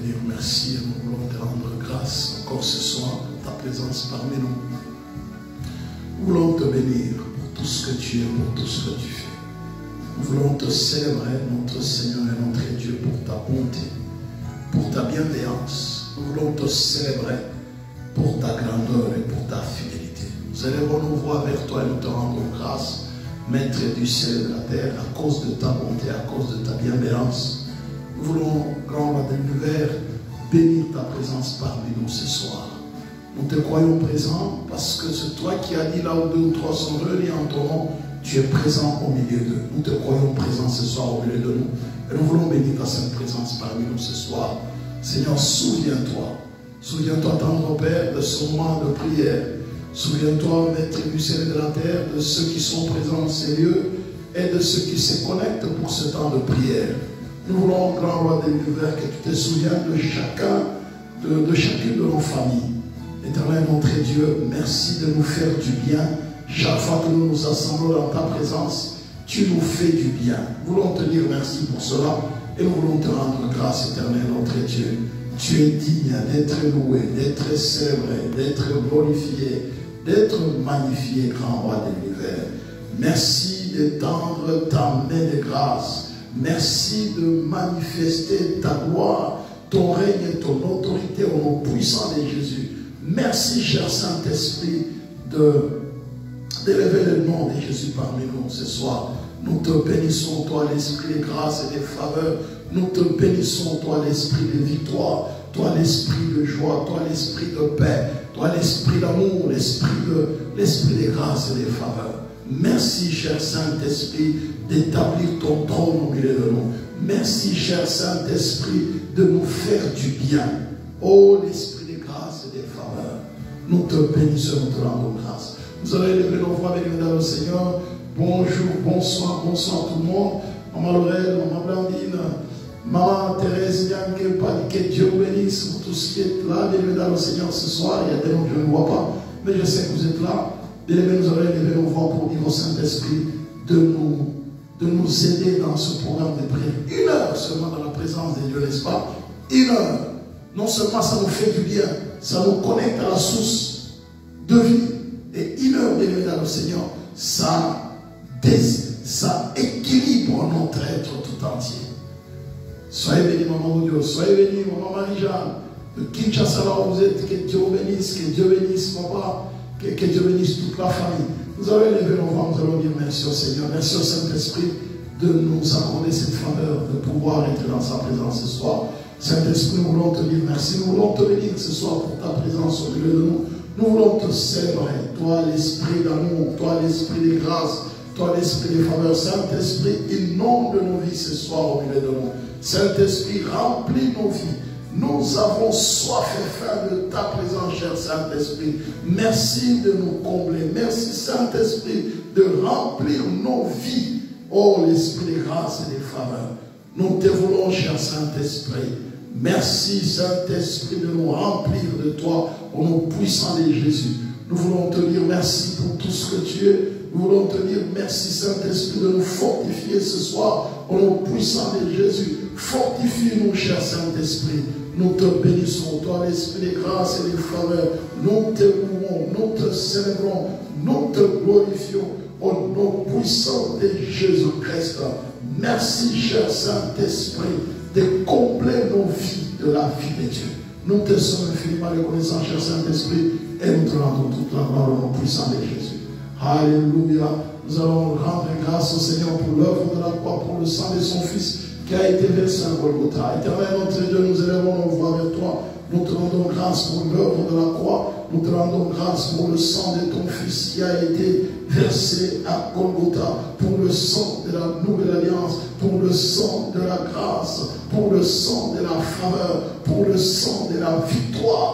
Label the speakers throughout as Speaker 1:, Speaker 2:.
Speaker 1: dire merci et nous voulons te rendre grâce encore ce soir pour ta présence parmi nous. Nous voulons te bénir pour tout ce que tu es, pour tout ce que tu fais. Nous voulons te célébrer, notre Seigneur et notre Dieu, pour ta bonté, pour ta bienveillance. Nous voulons te célébrer pour ta grandeur et pour ta fidélité. Nous élevons nos voix vers toi et nous te rendons grâce, Maître du ciel et de la terre, à cause de ta bonté, à cause de ta bienveillance. Nous voulons, grand roi de l'univers, bénir ta présence parmi nous ce soir. Nous te croyons présent parce que c'est toi qui as dit là où 2 ou 3 sont réunis en ton nom, tu es présent au milieu d'eux. Nous te croyons présent ce soir au milieu de nous. Et nous voulons bénir ta sainte présence parmi nous ce soir. Seigneur, souviens-toi. Souviens-toi, tendre Père, de ce moment de prière. Souviens-toi, Maître du ciel et de la terre, de ceux qui sont présents dans ces lieux et de ceux qui se connectent pour ce temps de prière. Nous voulons, grand roi de l'univers, que tu te souviennes de chacune de nos familles. Éternel, notre Dieu, merci de nous faire du bien. Chaque fois que nous nous assemblons dans ta présence, tu nous fais du bien. Nous voulons te dire merci pour cela et nous voulons te rendre grâce, éternel, notre Dieu. Tu es digne d'être loué, d'être célébré, d'être glorifié, d'être magnifié, grand roi de l'univers. Merci d'étendre ta main de grâce. Merci de manifester ta gloire, ton règne et ton autorité au nom puissant de Jésus. Merci, cher Saint-Esprit, d'élever le nom de Jésus parmi nous ce soir. Nous te bénissons, toi, l'esprit de grâce et de faveur. Nous te bénissons, toi, l'esprit de victoire, toi, l'esprit de joie, toi, l'esprit de paix, toi, l'esprit d'amour, l'esprit de grâce et de faveur. Merci, cher Saint-Esprit, d'établir ton trône au milieu de nous. Merci, cher Saint-Esprit, de nous faire du bien. Oh, l'esprit de grâce et de faveur. Nous te bénissons, nous te rendons grâce. Vous allez lever nos voix, bénis le Seigneur. Bonjour, bonsoir, bonsoir tout le monde. Maman Laurel, Maman Blandine, Maman Thérèse, que Dieu vous bénisse pour tout ce qui est là. Bénis le Seigneur ce soir. Il y a des noms que je ne vois pas, mais je sais que vous êtes là. Bien aimés, nous allons lever nos voix pour dire au Saint-Esprit de nous aider dans ce programme de prière. 1 heure seulement dans la présence de Dieu, n'est-ce pas? 1 heure. Non seulement ça nous fait du bien, ça nous connecte à la source de vie. Et 1 heure, bien aimés dans le Seigneur, ça équilibre notre être tout entier. Soyez bénis, Maman Dieu. Soyez bénis, Maman Marie-Jeanne. De Kinshasa, là où vous êtes, que Dieu vous bénisse, que Dieu bénisse, Papa. Que Dieu bénisse toute la famille. Nous allons lever nos voix, nous allons dire merci au Seigneur, merci au Saint-Esprit de nous accorder cette faveur, de pouvoir être dans sa présence ce soir. Saint-Esprit, nous voulons te dire merci, nous voulons te bénir ce soir pour ta présence au milieu de nous. Nous voulons te célébrer, toi l'esprit d'amour, toi l'esprit de grâce, toi l'esprit de faveur. Saint-Esprit, inonde nos vies ce soir au milieu de nous. Saint-Esprit, remplis nos vies. Nous avons soif et faim de ta présence, cher Saint-Esprit. Merci de nous combler. Merci, Saint-Esprit, de remplir nos vies. Oh, l'esprit de grâce et de faveur. Nous te voulons, cher Saint-Esprit. Merci, Saint-Esprit, de nous remplir de toi au nom puissant de Jésus. Nous voulons te dire merci pour tout ce que tu es. Nous voulons te dire merci, Saint-Esprit, de nous fortifier ce soir au nom puissant de Jésus. Fortifie-nous, cher Saint-Esprit. Nous te bénissons, toi, l'esprit de grâce et de faveur. Nous te louons, nous te célébrons, nous te glorifions au nom puissant de Jésus-Christ. Merci, cher Saint-Esprit, de combler nos vies de la vie de Dieu. Nous te sommes infiniment reconnaissants, cher Saint-Esprit, et nous te rendons toute la gloire au nom puissant de Jésus. Alléluia. Nous allons rendre grâce au Seigneur pour l'œuvre de la croix, pour le sang de son Fils qui a été versé à Golgotha. Éternel, notre Dieu, nous élevons nos voix vers toi. Nous te rendons grâce pour l'œuvre de la croix. Nous te rendons grâce pour le sang de ton Fils qui a été versé à Golgotha, pour le sang de la nouvelle alliance, pour le sang de la grâce, pour le sang de la faveur, pour le sang de la victoire.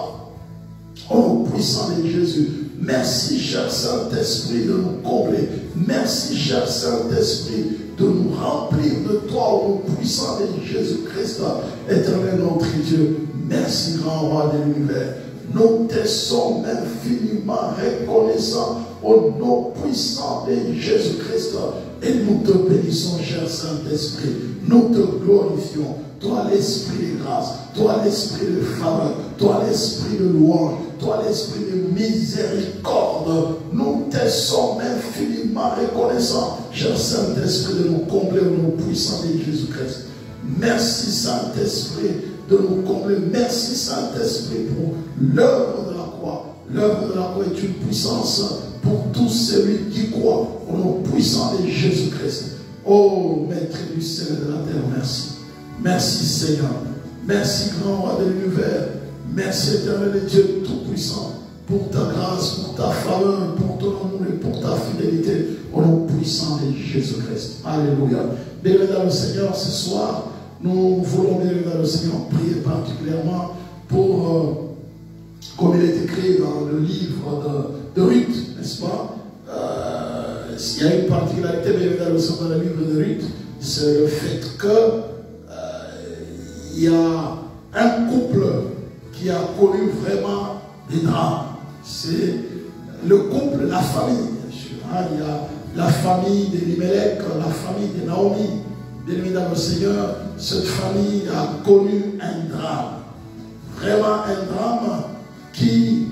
Speaker 1: Oh, puissant de Jésus, merci, cher Saint-Esprit, de nous combler. Merci, cher Saint-Esprit, de nous remplir de toi au nom puissant de Jésus-Christ, éternel notre Dieu. Merci, grand roi de l'univers. Nous te sommes infiniment reconnaissants au nom puissant de Jésus-Christ. Et nous te bénissons, cher Saint-Esprit. Nous te glorifions. Toi, l'esprit de grâce, toi, l'esprit de faveur, toi, l'esprit de louange, toi, l'esprit de miséricorde. Nous te sommes infiniment reconnaissants, cher Saint-Esprit, de nous combler au nom puissant de Jésus-Christ. Merci, Saint-Esprit, de nous combler. Merci, Saint-Esprit, pour l'œuvre de la croix. L'œuvre de la croix est une puissance pour tous celui qui croit au nom puissant de Jésus-Christ. Oh, Maître du ciel et de la terre, merci. Merci, Seigneur. Merci, grand roi de l'univers. Merci, éternel et Dieu tout-puissant, pour ta grâce, pour ta faveur, pour ton amour et pour ta fidélité au nom puissant de Jésus-Christ. Alléluia. Béni dans le Seigneur, ce soir, nous voulons, béni dans le Seigneur, prier particulièrement pour, comme il est écrit dans le livre de Ruth, n'est-ce pas? Il y a une particularité, béni dans le Seigneur, dans le livre de Ruth, c'est le fait que il y a un couple qui a connu vraiment des drames. C'est le couple, la famille, bien sûr. Hein? Il y a la famille d'Elimelech, la famille de Naomi. Bien-aimé dans le Seigneur, cette famille a connu un drame. Vraiment un drame qui,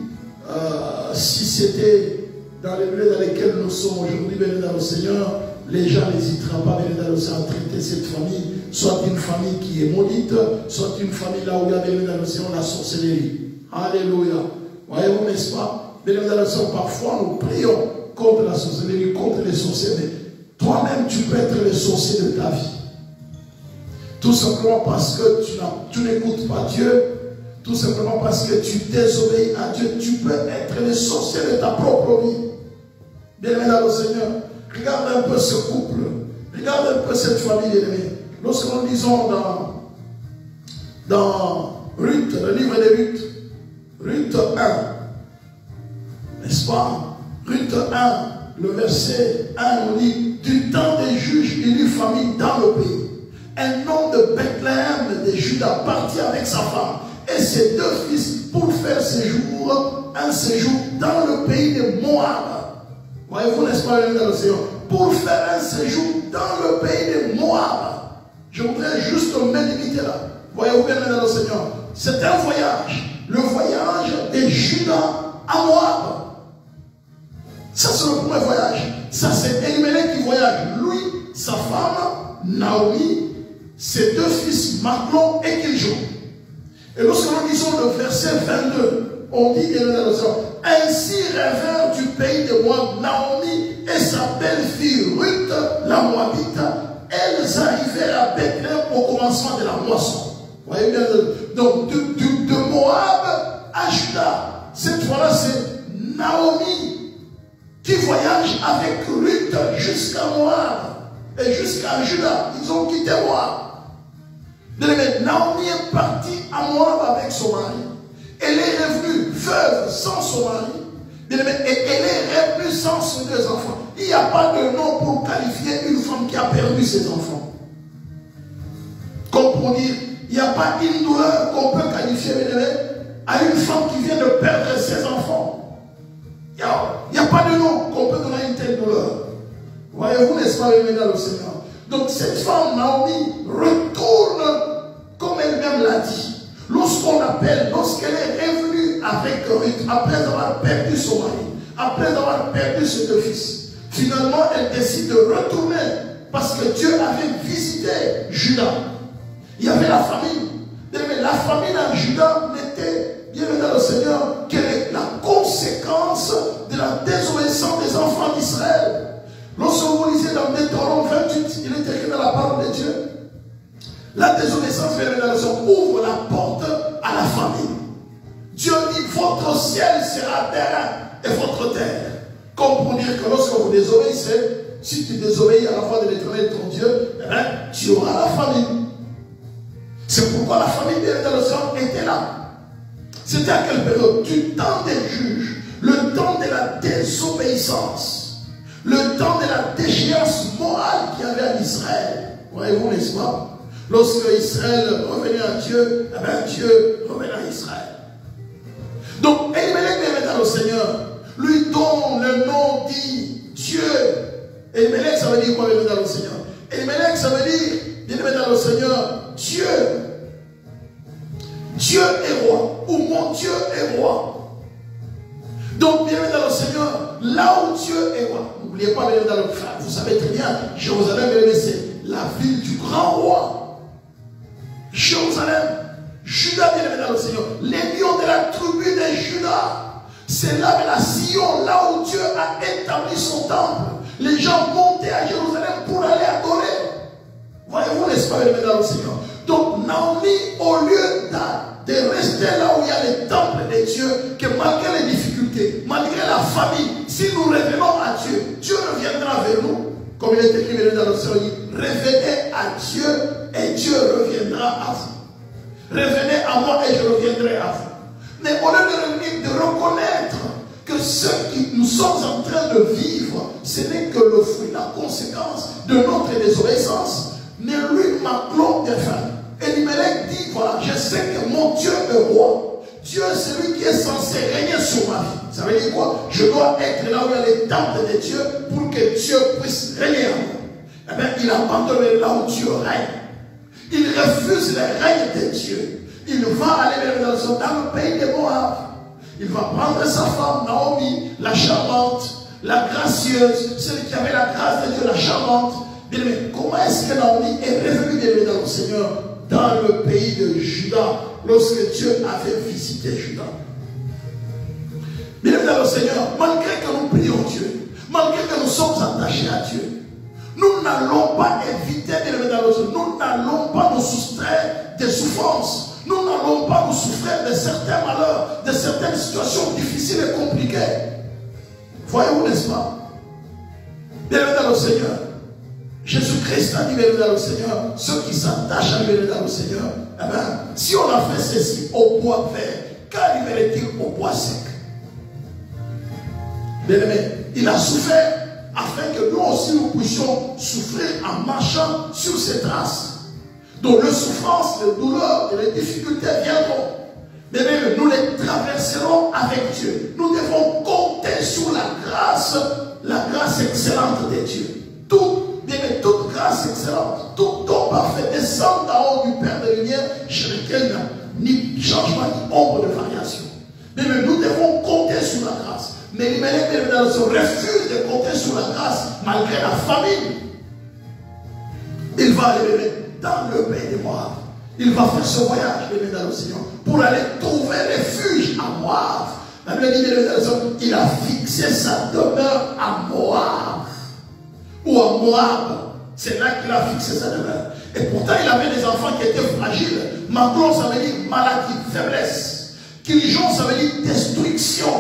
Speaker 1: si c'était dans les lieux dans lesquels nous sommes aujourd'hui, bien-aimé dans le Seigneur, les gens n'hésiteraient pas, bien-aimé dans le Seigneur, à traiter cette famille, soit une famille qui est maudite, soit une famille là où il y a, bien-aimé dans le Seigneur, la sorcellerie. Alléluia. Voyez-vous, n'est-ce pas? Bien-aimé dans le Seigneur, parfois nous prions contre la sorcellerie, contre les sorciers, mais toi-même tu peux être le sorcier de ta vie. Tout simplement parce que tu n'écoutes pas Dieu, tout simplement parce que tu désobéis à Dieu, tu peux être le sorcier de ta propre vie. Bien-aimé dans le Seigneur, regarde un peu ce couple, regarde un peu cette famille, bien-aimé. Lorsque nous lisons dans Ruth, le livre de Ruth, Ruth 1, n'est-ce pas? Ruth 1, le verset 1, on dit, du temps des juges, il eut famille dans le pays. Un homme de Bethléem de Juda partit avec sa femme et ses deux fils pour faire un séjour dans le pays de Moab. Voyez-vous, n'est-ce pas, dans le Seigneur? Pour faire un séjour dans le pays de Moab. Je voudrais juste me limiter là. Voyez-vous bien, dans le Seigneur? C'est un voyage. Le voyage de Juda à Moab. Ça, c'est le premier voyage. Ça, c'est Elimelech qui voyage. Lui, sa femme, Naomi, ses deux fils, Maclon et Kiljon. Et lorsque nous lisons le verset 22, on dit, ainsi rêvèrent du pays de Moab Naomi et sa belle-fille Ruth, la Moabite. Elles arrivèrent à Bethléem au commencement de la moisson. Voyez bien, donc de Moab à Juda. Cette fois-là, c'est Naomi qui voyage avec Ruth jusqu'à Moab et jusqu'à Juda. Ils ont quitté Moab. Naomi est partie à Moab avec son mari. Elle est revenue veuve sans son mari. Et elle est revenue sans ses deux enfants. Il n'y a pas de nom pour qualifier une femme qui a perdu ses enfants. Comme pour dire, il n'y a pas une douleur qu'on peut qualifier à une femme qui vient de perdre ses enfants. Il n'y a pas de nom qu'on peut donner à une telle douleur. Voyez-vous, n'est-ce pas, dans le Seigneur? Donc cette femme, Naomi, retourne comme elle-même l'a dit. Lorsqu'elle est revenue avec Ruth, après avoir perdu son mari, après avoir perdu ses deux fils, finalement elle décide de retourner parce que Dieu avait visité Juda. Il y avait la famille. Mais la famille dans Juda n'était, bien dans le Seigneur, que la conséquence de la désobéissance des enfants d'Israël. Lorsque vous lisez dans Deutéronome 28, il est écrit dans la parole de Dieu. La désobéissance ouvre la porte à la famille. Dieu dit, votre ciel sera terre et votre terre. Comme pour dire que lorsque vous désobéissez, si tu désobéis à la voix de l'Éternel ton Dieu, tu auras la famille. C'est pourquoi la famille de était là. C'était à quelle période? Du temps des juges, le temps de la désobéissance, le temps de la déchéance morale qu'il y avait en Israël. Voyez-vous, n'est-ce pas? Lorsque Israël revenait à Dieu, Dieu revenait à Israël. Donc, Elimelech, bien dans le Seigneur, lui donne le nom dit Dieu. Elimelech, ça veut dire quoi, bien dans le Seigneur? Elimelech, ça veut dire, bien dans le Seigneur, Dieu. Dieu est roi, ou mon Dieu est roi. Donc, bien dans le Seigneur, là où Dieu est roi, n'oubliez pas, bien dans le frère, vous savez très bien, Jérusalem, c'est la ville du grand roi. Jérusalem, Judas, bien dans le Seigneur, les lions de la tribu de Judas, c'est là la Sion, là où Dieu a établi son temple. Les gens montaient à Jérusalem pour aller adorer. Voyez-vous, n'est-ce pas, bien dans le Seigneur? Donc, Naomi, au lieu de rester là où il y a les temples de Dieu, que malgré les difficultés, malgré la famine, si nous revenons à Dieu, Dieu reviendra vers nous. Comme il est écrit dans le Seigneur, revenez à Dieu et Dieu reviendra à vous. Revenez à moi et je reviendrai à vous. Mais au lieu de revenir, de reconnaître que ce que nous sommes en train de vivre, ce n'est que le fruit, la conséquence de notre désobéissance. Mais lui, Maclon, Elimelech dit, voilà, je sais que mon Dieu est roi. Dieu est celui qui est censé régner sur ma vie. Ça veut dire quoi? Je dois être là où il y a les temples de Dieu pour que Dieu puisse régner en moi. Eh bien, il abandonne là où Dieu règne. Il refuse le règne de Dieu. Il va aller dans le pays de Moab. Il va prendre sa femme, Naomi, la charmante, la gracieuse, celle qui avait la grâce de Dieu, la charmante. Bien, mais comment est-ce que Naomi est revenue dans le Seigneur dans le pays de Juda lorsque Dieu avait visité Juda? Bien, dans le Seigneur, malgré que nous prions Dieu, malgré que nous sommes attachés à Dieu, nous n'allons pas éviter, nous n'allons pas nous soustraire des souffrances. Nous n'allons pas nous souffrir de certains malheurs, de certaines situations difficiles et compliquées. Voyez-vous, n'est-ce pas? Bien dans le Seigneur, Jésus-Christ a dit, bien dans le Seigneur, ceux qui s'attachent à lui dans le Seigneur, eh bien, si on a fait ceci au bois vert, qu'arriverait-il au bois sec? Bien aimé, il a souffert afin que nous aussi nous puissions souffrir en marchant sur ses traces. Donc les souffrances, les douleurs et les difficultés viendront. Mais même nous les traverserons avec Dieu. Nous devons compter sur la grâce excellente de Dieu. Toute grâce excellente, tout don parfait descend d'en haut du Père de lumière, chez lequel il n'y a ni changement ni ombre de variation. Mais nous devons compter sur la grâce. Mais Elimelech refuse de compter sur la grâce malgré la famine. Il va aller dans le pays de Moab. Il va faire ce voyage, dans le Seigneur, pour aller trouver refuge à Moab. La Bible dit, il a fixé sa demeure à Moab. Ou à Moab. C'est là qu'il a fixé sa demeure. Et pourtant, il avait des enfants qui étaient fragiles. Maglon, ça veut dire maladie, faiblesse. Kilijon, ça veut dire destruction.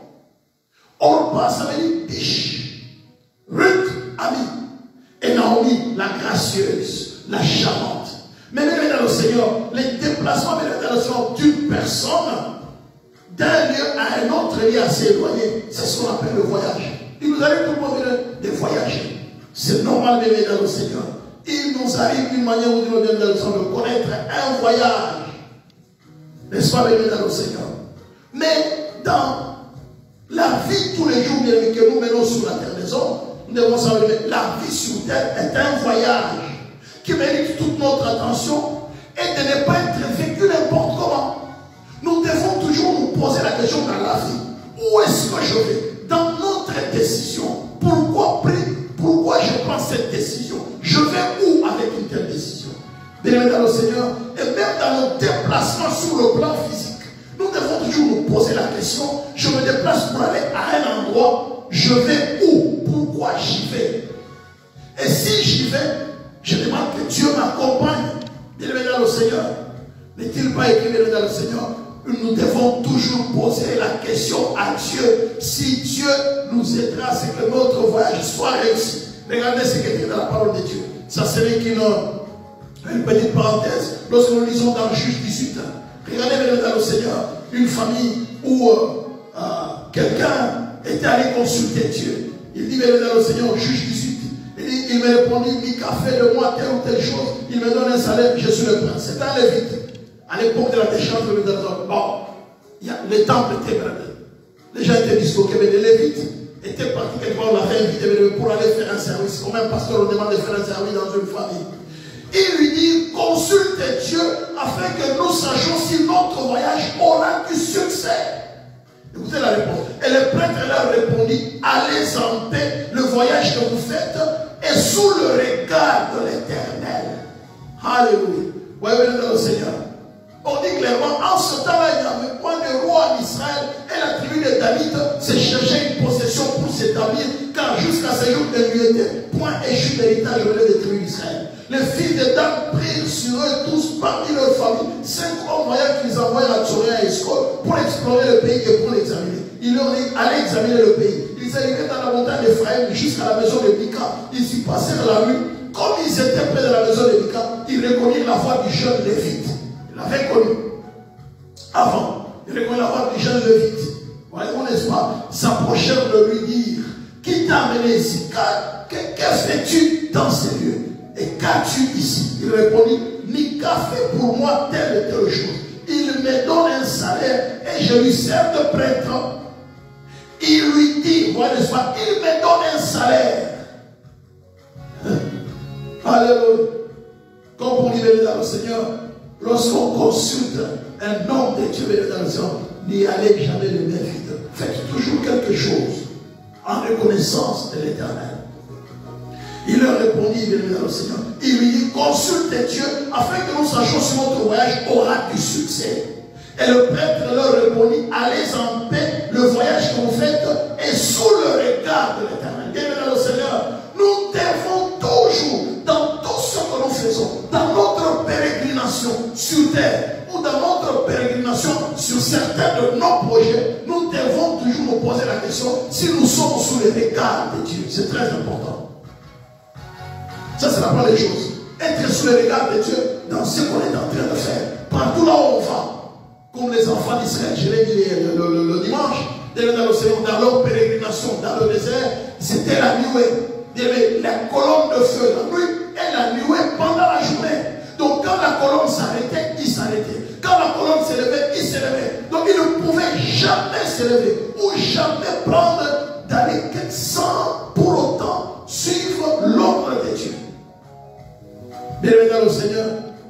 Speaker 1: Orpa, ça veut dire biche. Ruth, ami. Et Naomi, la gracieuse, la charmante. Mais même dans le Seigneur, les déplacements d'une personne d'un lieu à un autre lieu assez éloigné, c'est ce qu'on appelle le voyage. Il nous arrive tout le monde de voyager. C'est normal de dans le Seigneur. Il nous arrive d'une manière ou d'une autre de connaître un voyage. N'est-ce pas, bien dans le Seigneur? Mais dans la vie tous les jours que nous menons sur la terre des hommes, nous devons savoir que la vie sur terre est un voyage qui mérite toute notre attention et de ne pas être vécu n'importe comment. Nous devons toujours nous poser la question dans la vie. Où est-ce que je vais? Dans notre décision. Pourquoi je prends cette décision? Je vais où avec une telle décision? Bien dans le Seigneur, et même dans nos déplacements sur le plan physique, nous devons toujours nous poser la question, je me déplace pour aller à un endroit, je vais où? Pourquoi j'y vais? Et si j'y vais, je demande que Dieu m'accompagne. Bien dans le Seigneur. N'est-il pas écrit dans le Seigneur? Nous devons toujours poser la question à Dieu. Si Dieu nous aidera, c'est que notre voyage soit réussi. Regardez ce qui est écrit dans la parole de Dieu. Ça serait une petite parenthèse. Lorsque nous lisons dans Juge 18, regardez dans le Seigneur, une famille où quelqu'un était allé consulter Dieu. Il dit dans le Seigneur, Juge 18. Il me répondit, Mika fait de moi telle ou telle chose, il me donne un salaire, je suis le prince. C'est un lévite. À l'époque de la décharge de l'État, bon, les temples étaient bradés. Les gens étaient disloqués, mais les Lévites étaient partis quelque part, on l'avait invité pour aller faire un service. Comme un pasteur, on demande de faire un service dans une famille. Il lui dit, consulte Dieu afin que nous sachions si notre voyage aura du succès. Écoutez la réponse. Et le prêtre leur répondit, allez en paix, le voyage que vous faites est sous le regard de l'Éternel. Alléluia. Voyez le Seigneur. On dit clairement, en ce temps-là, il n'y avait point de roi en Israël et la tribu de David s'est cherché une possession pour s'établir, car jusqu'à ce jour, il lui était point échu d'héritage au milieu des tribus d'Israël. Les fils de Dan prirent sur eux tous parmi leur famille 5 hommes voyants qu'ils envoyèrent à Tsoré à Escol pour explorer le pays et pour l'examiner. Ils leur dit, allez examiner le pays. Ils arrivaient dans la montagne d'Ephraïm jusqu'à la maison de Mika. Ils y passèrent la nuit. Comme ils étaient près de la maison de Mika, ils reconnurent la voix du jeune Lévite. Ils l'avaient connu. Avant, ils reconnurent la voix du jeune Lévite. Voyez-vous, n'est-ce pas? S'approchèrent de lui dire, qui t'a amené ici? Que fais-tu dans ces lieux? Et qu'as-tu ici? Il répondit, Mika fait pour moi telle et telle chose. Il me donne un salaire et je lui sers de prêtre. Il lui dit, voilà, n'est-ce pas? Il me donne un salaire. Alléluia. Comme pour libérer dans le Seigneur, lorsqu'on consulte un homme de Dieu dans le Seigneur, n'y allez jamais le main vide. Faites toujours quelque chose en reconnaissance de l'Éternel. Il leur répondit, bien dans le Seigneur. Il lui dit, consulte Dieu afin que nous sachions si notre voyage aura du succès. Et le prêtre leur répondit, allez en paix, le voyage que vous faites est sous le regard de l'Éternel. Bien dans le Seigneur, nous devons toujours, dans tout ce que nous faisons, dans notre pérégrination sur terre, ou dans notre pérégrination sur certains de nos projets, nous devons toujours nous poser la question si nous sommes sous le regard de Dieu. C'est très important. Ça, c'est la première des choses. Être sous le regard de Dieu dans ce qu'on est en train de faire. Partout là où on va. Comme les enfants d'Israël, je l'ai dit le dimanche, dans leur pérégrination, dans le désert, c'était la nuée. Il y avait la colonne de feu la nuit et la nuée pendant la journée. Donc quand la colonne s'arrêtait, il s'arrêtait. Quand la colonne s'élevait, il s'élevait. Donc il ne pouvait jamais s'élever ou jamais prendre d'aller sans pour autant suivre l'ordre de Dieu. Bienvenue dans le Seigneur.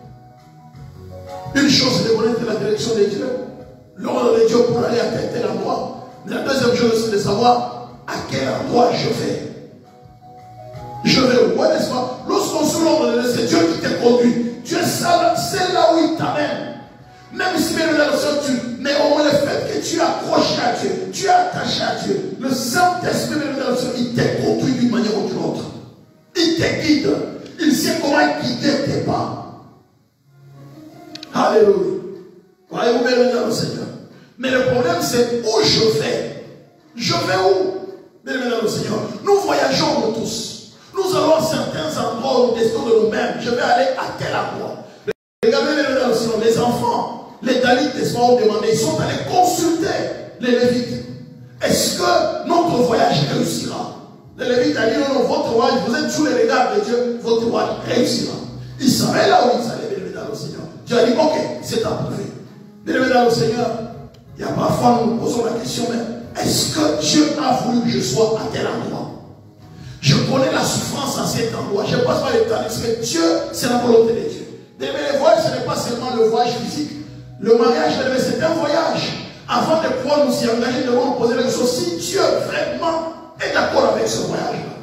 Speaker 1: Une chose, c'est de connaître la direction de Dieu, l'ordre de Dieu pour aller à tel endroit. Mais la deuxième chose, c'est de savoir à quel endroit je vais. Je vais où, n'est-ce pas? Lorsqu'on suit l'ordre de Dieu, c'est Dieu qui te conduit. Dieu c'est là où il t'amène. Même si bien dans le Seigneur, mais au moins le fait que tu es accroché à Dieu, tu es attaché à Dieu, le Saint-Esprit dans le Seigneur, il te conduit d'une manière ou d'une autre. Il te guide. Il sait comment guider tes pas. Alléluia. Voyez-vous bien dans le Seigneur. Mais le problème, c'est où je vais. Je vais où? Bien dans le Seigneur. Nous voyageons nous tous. Nous allons à certains endroits où nous décidons de nous-mêmes. Je vais aller à tel endroit. Regardez bien dans le Seigneur. Les enfants, les Dalites, les soirs ont demandé, ils sont allés consulter les Lévites. Est-ce que notre voyage réussira? Le Lévite a dit, non, votre voyage, vous êtes sous les regards de Dieu, votre voyage réussira. Ils savaient là où ils allaient, bien dans le Seigneur. Dieu a dit, ok, c'est approuvé. Bien dans le Seigneur, il y a parfois, nous nous posons la question, mais est-ce que Dieu a voulu que je sois à tel endroit? Je connais la souffrance à cet endroit. Je ne passe pas les temps, parce que Dieu, c'est la volonté de Dieu. Mais le voyage, ce n'est pas seulement le voyage physique. Le mariage, c'est un voyage. Avant de pouvoir nous y engager, nous devons nous poser la question, si Dieu vraiment est d'accord avec ce voyage-là.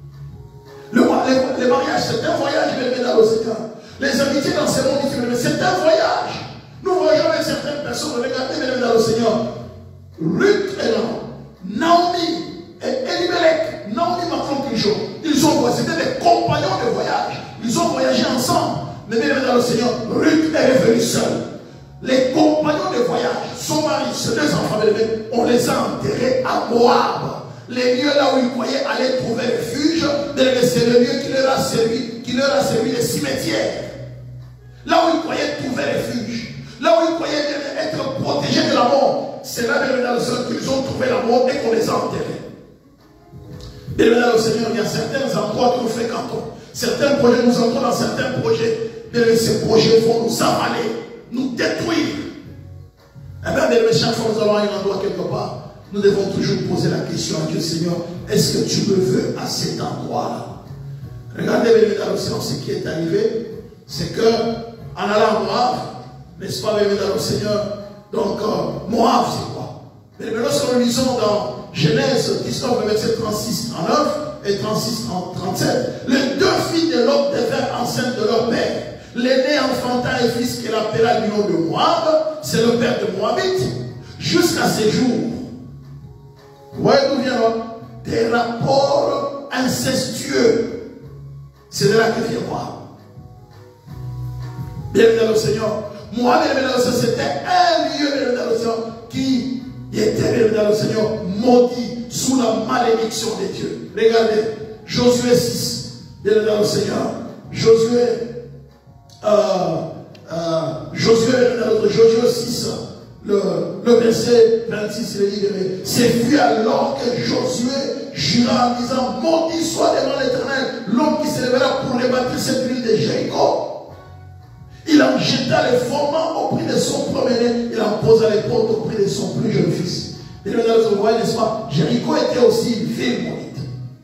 Speaker 1: Le mariage, c'est un voyage, mais dans le Seigneur. Les amitiés dans ce monde, c'est un voyage. Nous voyageons avec certaines personnes, regardez, mais dans le Seigneur. Ruth et Naomi et Elimelech, Naomi maintenant toujours, ils ont voyagé, c'était des compagnons de voyage. Ils ont voyagé ensemble. Mais bien dans le Seigneur, Ruth est revenue seule. Les compagnons de voyage, son mari, ses 2 enfants, on les a enterrés à Moab. Les lieux là où ils croyaient aller trouver refuge, c'est le lieu qui leur a servi de cimetière. Là où ils croyaient trouver refuge, là où ils croyaient être protégés de la mort, c'est là bien dans le Seigneur qu'ils ont trouvé la mort et qu'on les a enterrés. Bien dans le Seigneur, il y a certains endroits que nous fréquentons. Certains projets, nous entrons dans certains projets. Bien, ces projets vont nous avaler, nous détruire. Eh bien, bien, chaque fois que nous allons à un endroit quelque part, nous devons toujours poser la question à Dieu, Seigneur, est-ce que tu me veux à cet endroit-là? Regardez bien dans l'océan, ce qui est arrivé, c'est que en allant à Moab, n'est-ce pas, bien dans le Seigneur, donc Moab, c'est quoi? Mais lorsque nous lisons dans Genèse 19, verset 36, 39 et 36, 37, les deux filles de Lot devinrent enceintes de leur père. L'aîné enfanta un fils qu'elle appela du nom de Moab, c'est le père de Moabite, jusqu'à ces jours. Vous voyez d'où vient là? Des rapports incestueux. C'est de là que vient Moab. Bienvenue dans le Seigneur. Moab, bienvenue dans le Seigneur, c'était un lieu, bienvenue dans le Seigneur, qui était, bienvenue dans le Seigneur, maudit sous la malédiction de Dieu. Regardez, Josué 6, bienvenue dans le Seigneur. Josué 6, le verset 26, il dit, c'est fut alors que Josué jura en disant, maudit soit devant l'Éternel l'homme qui s'élèvera pour rebâtir cette ville de Jéricho. Il en jeta les fondements au prix de son premier-né, il en posa les portes au prix de son plus jeune fils. Et là, vous voyez, n'est-ce pas, Jéricho était aussi une ville maudite.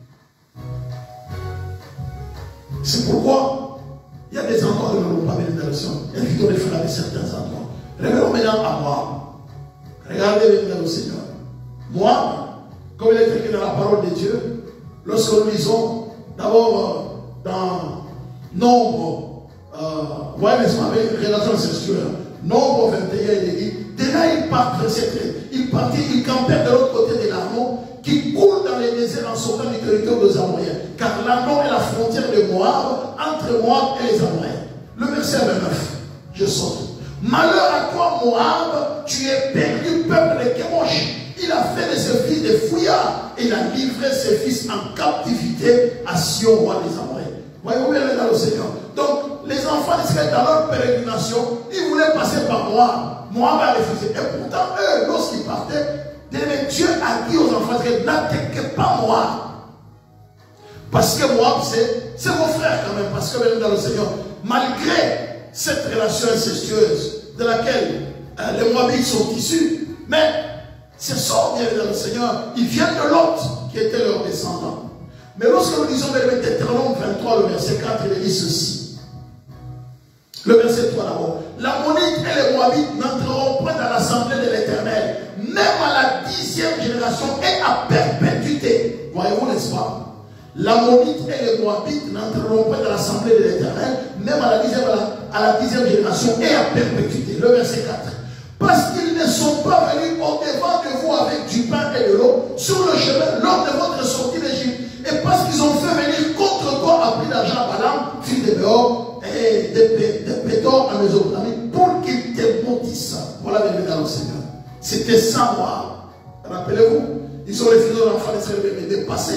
Speaker 1: C'est pourquoi il y a des endroits que nous n'avons pas béni dans le Seigneur. Invitons les frères à certains endroits. Revenons maintenant à moi. Regardez bien dans le Seigneur. Moi, comme il est écrit dans la parole de Dieu, lorsque nous lisons d'abord dans Nombre, voyez, n'est-ce pas, avec relation incestueuse, Nombre 21, il dit, de là il part, il partit, il campait de l'autre côté de l'Arnon, qui coule dans les déserts en sortant du territoire des Amoréens. Car l'Arnon est la frontière de Moab, entre Moab et les Amoréens. Le verset 29, je saute. Malheur à toi, Moab, tu es perdu, peuple de Kémosh. Il a fait de ses fils des fouillards et il a livré ses fils en captivité à Sion, roi des Amoréens. Voyez-vous bien dans le Seigneur. Donc, les enfants d'Israël, dans leur pérégrination, ils voulaient passer par Moab. Moab a refusé. Et pourtant, eux, lorsqu'ils partaient, Dieu a dit aux enfants d'Israël, n'attaquez pas Moab. Parce que Moab, c'est vos frères quand même. Parce que même dans le Seigneur, malgré cette relation incestueuse de laquelle les Moabites sont issus, mais ce sont bien dans le Seigneur, ils viennent de Lot, qui était leur descendant. Mais lorsque nous lisons le Deutéronome 23, le verset 4, il dit ceci. Le verset 3 d'abord. L'Ammonite et les Moabites n'entreront pas dans l'assemblée de l'Éternel, même à la 10e génération et à perpétuité. Voyez-vous, n'est-ce pas? L'Ammonite et les Moabites n'entreront pas dans l'assemblée de l'Éternel, même à la 10e génération et à perpétuité. Le verset 4. Parce qu'ils ne sont pas venus au-devant de vous avec du pain et de l'eau sur le chemin lors de votre sortie d'Égypte. Et parce qu'ils ont fait venir contre toi à prix d'argent à Balaam, fils de Béor, et de Pétor à Mésopotamie, pour qu'ils te maudissent. Voilà les dans le Seigneur. C'était sans moi. Rappelez-vous, ils ont refusé l'enfant d'Israël de dépasser,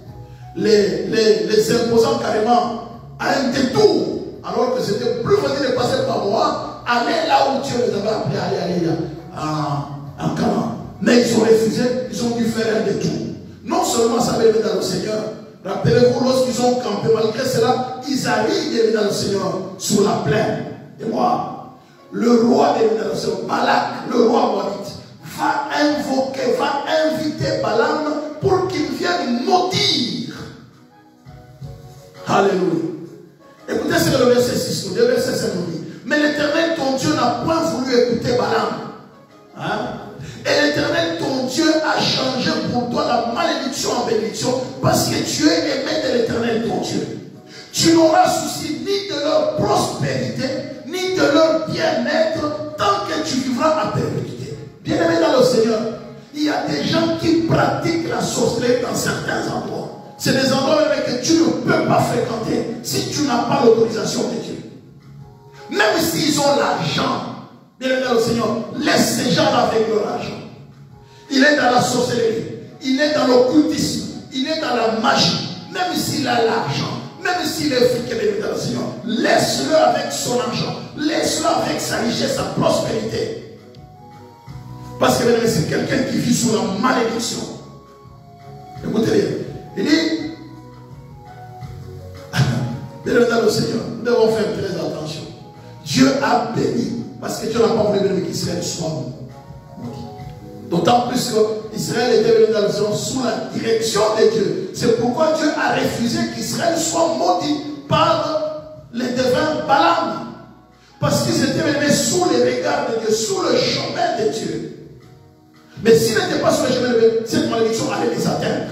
Speaker 1: les imposant carrément à un détour, alors que c'était plus facile de passer par moi, aller là où Dieu les avait appelés à aller en Canaan. Mais ils ont refusé, ils ont dû faire un détour. Non seulement ça avait dans le Seigneur, rappelez-vous, lorsqu'ils ont campé, malgré cela, ils arrivent dans le Seigneur sur la plaine. Et moi, le roi dans le Seigneur, Balak, le roi Moabite, va inviter Balaam pour qu'il vienne maudire. Alléluia. Écoutez ce que le verset 6 nous dit, le verset 7 nous dit. Mais l'Éternel, ton Dieu, n'a point voulu écouter Balaam. Hein? Et l'Éternel, ton Dieu, a changé pour toi la malédiction en bénédiction, parce que tu es aimé de l'Éternel, ton Dieu. Tu n'auras souci ni de leur prospérité, ni de leur bien-être, tant que tu vivras à perpétuité. Bien-aimé dans le Seigneur, il y a des gens qui pratiquent la sorcellerie dans certains endroits. C'est des endroits que tu ne peux pas fréquenter si tu n'as pas l'autorisation de Dieu. Même s'ils ont l'argent, bien dans le Seigneur, laisse ces gens avec leur argent. Il est dans la sorcellerie, il est dans l'occultisme, il est dans la magie. Même s'il a l'argent, même s'il est friqué dans le Seigneur, laisse-le avec son argent, laisse-le avec sa richesse, sa prospérité. Parce que c'est quelqu'un qui vit sous la malédiction. Écoutez bien, il dit, bien dans le Seigneur, nous devons faire très attention. Dieu a béni, parce que Dieu n'a pas voulu bénir qu'Israël soit bon. D'autant plus qu'Israël était venu dans le Seigneur sous la direction de Dieu. C'est pourquoi Dieu a refusé qu'Israël soit maudit par les devins Balaam. Parce qu'ils étaient venus sous les regards de Dieu, sous le chemin de Dieu. Mais s'ils n'étaient pas sur le chemin de Dieu, cette malédiction allait les atteindre.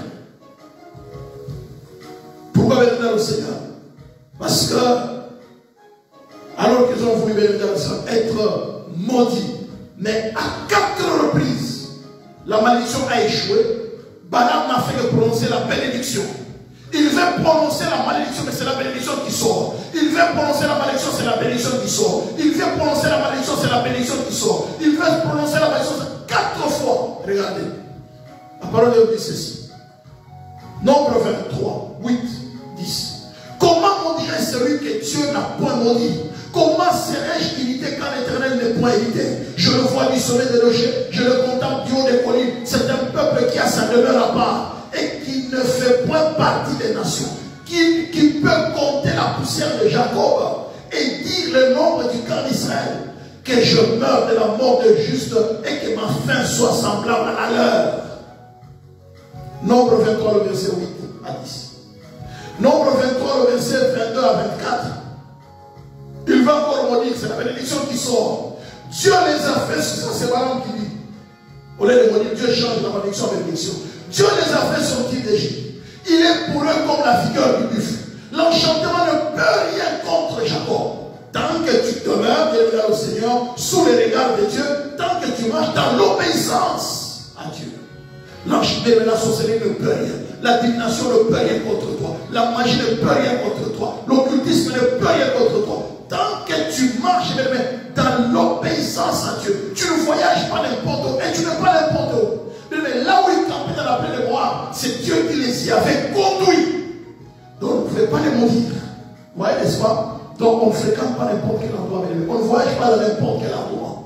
Speaker 1: Pourquoi venir dans le Seigneur? Parce que, alors qu'ils ont voulu venir dans le Seigneur, être maudits, mais à 4 reprises, la malédiction a échoué. Balaam n'a fait que prononcer la bénédiction. Il veut prononcer la malédiction, mais c'est la bénédiction qui sort. Il veut prononcer la malédiction, c'est la bénédiction qui sort. Il veut prononcer la malédiction, c'est la bénédiction qui sort. Il veut prononcer la malédiction 4 fois. Regardez. La parole de Dieu dit ceci. Nombre 23, 8, 10. Comment maudirait celui que Dieu n'a point maudit? Comment serais-je irrité quand l'Éternel n'est point irrité? Je le vois du sommet des rochers, je le contemple du haut des collines. C'est un peuple qui a sa demeure à part et qui ne fait point partie des nations, qui peut compter la poussière de Jacob et dire le nombre du camp d'Israël, que je meure de la mort de juste et que ma fin soit semblable à la leur. Nombre 23, le verset 8 à 10. Nombre 23, le verset 22 à 24. Il va encore maudire, c'est la bénédiction qui sort. Dieu les a fait, c'est Balaam qui dit. Au lieu de maudire, Dieu change la malédiction en bénédiction. Dieu les a fait sortir d'Égypte. Il est pour eux comme la figure du buffle. L'enchantement ne peut rien contre Jacob. Tant que tu demeures, bien au Seigneur, sous les regards de Dieu, tant que tu marches dans l'obéissance à Dieu. L'enchantement de la sorcellerie ne peut rien. La divination ne peut rien contre toi. La magie ne peut rien contre toi. L'occultisme ne peut rien contre toi. Tant que tu marches dans l'obéissance à Dieu, tu ne voyages pas n'importe où et tu n'es pas n'importe où. Mais là où ils campaient dans la plaine de Moab, c'est Dieu qui les y avait conduits. Donc vous ne pouvez pas les maudire. Vous voyez, n'est-ce pas? Donc on ne fréquente pas n'importe quel endroit. On ne voyage pas dans n'importe quel endroit.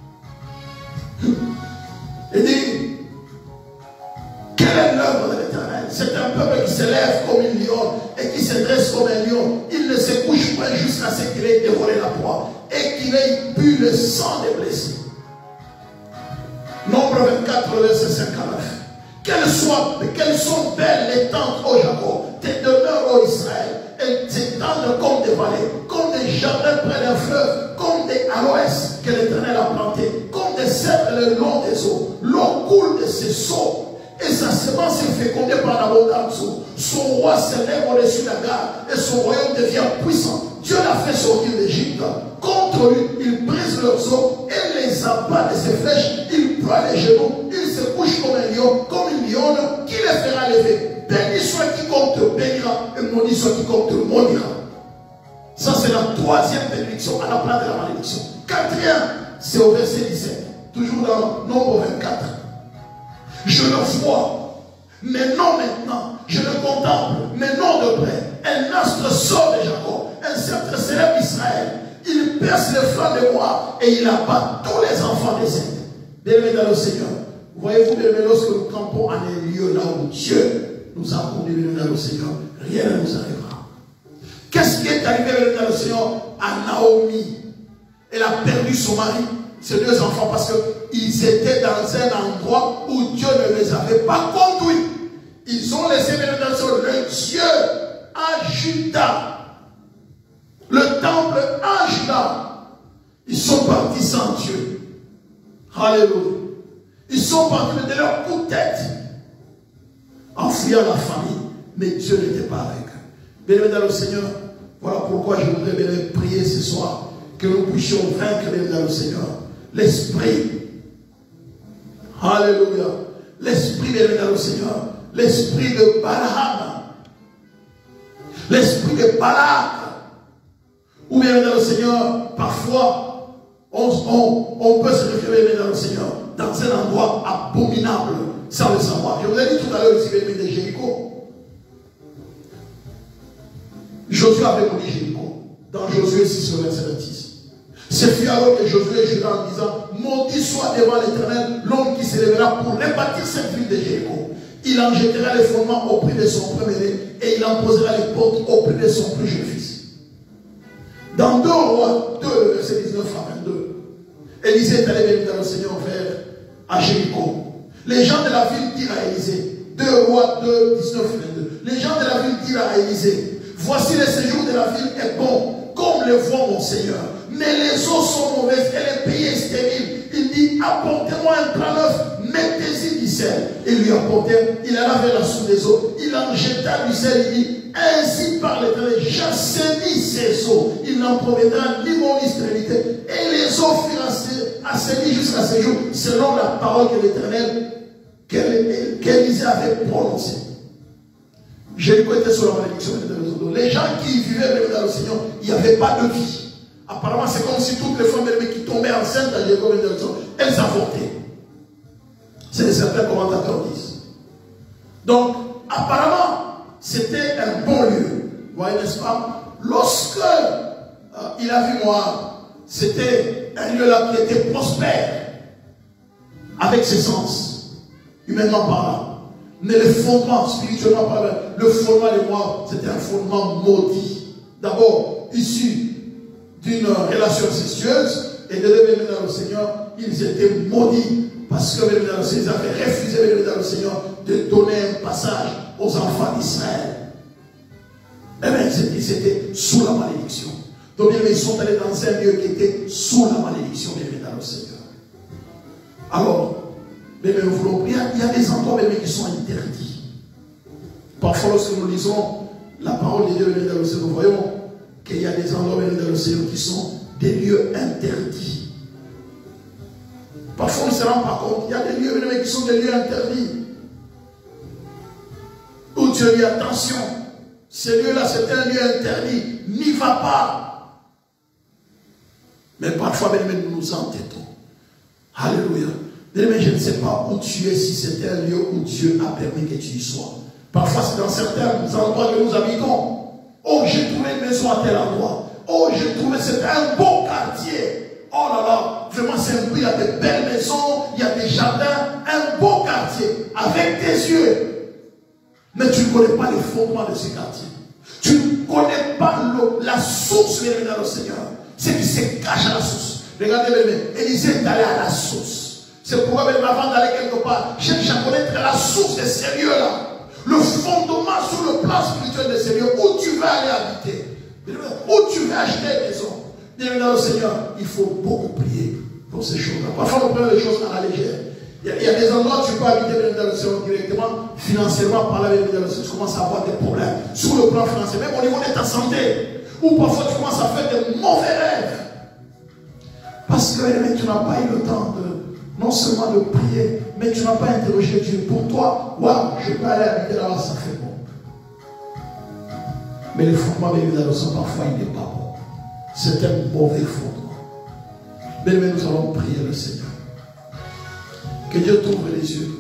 Speaker 1: Il dit, quelle est l'œuvre de l'Éternel? C'est un peuple qui s'élève comme une lion et qui se dresse comme un lion. Il ne se couche pas jusqu'à ce qu'il ait dévoré la proie et qu'il ait bu le sang des blessés. Nombre 24, verset 59. Quelles sont belles les tentes, ô Jacob, tes demeures, ô Israël. Elles s'étendent comme des vallées, comme des jardins près d'un fleuve, comme des aloès que l'Éternel a plantés, comme des cèdres le long des eaux. L'eau coule de ses seaux. Et sa semence est fécondée par l'abondance. Son roi s'élève au-dessus de la garde et son royaume devient puissant. Dieu l'a fait sortir d'Égypte. Contre lui, il brise leurs os et les abat de ses flèches. Il prend les genoux, il se couche comme un lion, comme une lionne, qui les fera lever. Béni soit quiconque te bénira et maudit soit quiconque te maudira. Ça, c'est la 3e bénédiction à la place de la malédiction. 4e, c'est au verset 17. Toujours dans Nombre 24. Je le vois, mais non maintenant. Je le contemple, mais non de près. Un astre sort de Jacob, un sceptre célèbre d'Israël. Il perce les flancs de moi et il abat tous les enfants des Indes. Bien-aimés dans le Seigneur, voyez-vous, bien-aimés, lorsque nous campons en un lieu là où Dieu nous a conduits dans le Seigneur, rien ne nous arrivera. Qu'est-ce qui est arrivé dans le Seigneur à Naomi? Elle a perdu son mari, ses 2 enfants, parce qu'ils étaient dans un endroit où Dieu ne les avait pas conduits. Ils ont laissé dans le Seigneur le Dieu à Juda. Le temple à Juda. Ils sont partis sans Dieu. Alléluia. Ils sont partis de leur coup de tête en fuyant la famille. Mais Dieu n'était pas avec eux. Bien-aimés dans le Seigneur, voilà pourquoi je voudrais bien prier ce soir que nous puissions vaincre bien dans le Seigneur l'esprit. Alléluia. L'esprit bien dans le Seigneur. L'esprit de Balaam. L'esprit de Balak. Ou bien dans le Seigneur, parfois, on peut se référer dans le Seigneur dans un endroit abominable sans le savoir. Je vous ai dit tout à l'heure ici, de Jéricho. Josué avait maudit Jéricho. Dans Josué 6, verset 26. Ce fut alors que Josué jura en disant, maudit soit devant l'Éternel l'homme qui s'élèvera pour rebâtir cette ville de Jéricho. Il en jettera les fondements au prix de son premier-né et il en posera les portes au prix de son plus jeune fils. Dans 2 Rois 2, verset 19 à 22, Élisée est allé venir dans le Seigneur vers à Jéricho. Les gens de la ville dirent à Élisée, 2 Rois 2, 19, 22. Les gens de la ville dirent à Élisée, voici le séjour de la ville est bon, comme le voit mon Seigneur. Mais les eaux sont mauvaises et les pays est stérile. Il dit, apportez-moi un plat neuf, mettez-y du sel. Ils lui apportèrent, il alla vers la source des eaux, il en jeta du sel, il dit, ainsi par l'Éternel, j'assainis ces eaux. Il n'en proviendra ni mort ni stérilité. Et les eaux furent assainies jusqu'à ce jour, selon la parole que l'Éternel, qu'Élisée avait prononcée. Jéricho était sur la malédiction. Les gens qui vivaient dans le Seigneur, il n'y avait pas de vie. Apparemment, c'est comme si toutes les femmes qui tombaient enceintes à Jéricho, elles avortaient. C'est ce que certains commentateurs disent. Donc, apparemment, c'était un bon lieu. Vous voyez, n'est-ce pas? Lorsque il a vu moi, c'était un lieu là qui était prospère, avec ses sens, humainement parlant. Mais le fondement, spirituellement parlant, le fondement de moi, c'était un fondement maudit. D'abord, issu d'une relation incestueuse, et de venir dans le Seigneur, ils étaient maudits parce que venir dans le Seigneur, ils avaient refusé de venir dans le Seigneur de donner un passage aux enfants d'Israël. Eh bien, ils étaient sous la malédiction. Donc, ils sont allés dans un lieu qui était sous la malédiction de venir dans le Seigneur. Alors, mais nous voulons prier, il y a des endroits même qui sont interdits. Parfois, lorsque nous lisons la parole de Dieu dans le Seigneur, nous voyons qu'il y a des endroits dans le Seigneur qui sont des lieux interdits. Parfois on ne se rend pas compte, il y a des lieux qui sont des lieux interdits. Où Dieu dit attention, ces lieux-là c'est un lieu interdit, n'y va pas. Mais parfois même nous nous entêtons. Alléluia. Mais je ne sais pas où tu es, si c'est un lieu où Dieu a permis que tu y sois. Parfois c'est dans certains endroits que nous habitons. Oh, j'ai trouvé une maison à tel endroit. Oh, j'ai trouvé, c'est un beau quartier. Oh là là, vraiment, c'est un peu, il y a de belles maisons, il y a des jardins, un beau quartier, avec tes yeux. Mais tu ne connais pas les fondements de ce quartier. Tu ne connais pas la source de le Seigneur. C'est qui se cache à la source. Regardez bien, Élisée est allé à la source. C'est pourquoi même avant d'aller quelque part, cherche à connaître la source de ces lieux-là. Le fondement sur le plan spirituel de ces lieux, où tu vas aller habiter, où tu vas acheter une maison. Bien dans le Seigneur, il faut beaucoup prier pour ces choses-là. Parfois, on prend les choses à la légère. Il y a des endroits où tu peux habiter dans le Seigneur directement, financièrement, par là, dans le Seigneur, tu commences à avoir des problèmes. Sur le plan financier, même au niveau de ta santé, ou parfois tu commences à faire des mauvais rêves. Parce que tu n'as pas eu le temps non seulement de prier, mais tu n'as pas interrogé Dieu. Pour toi, waouh, je peux aller habiter là-bas, ça fait bon. Mais le fondement de la leçon, parfois, il n'est pas bon. C'est un mauvais fondement. Mais nous allons prier le Seigneur. Que Dieu t'ouvre les yeux.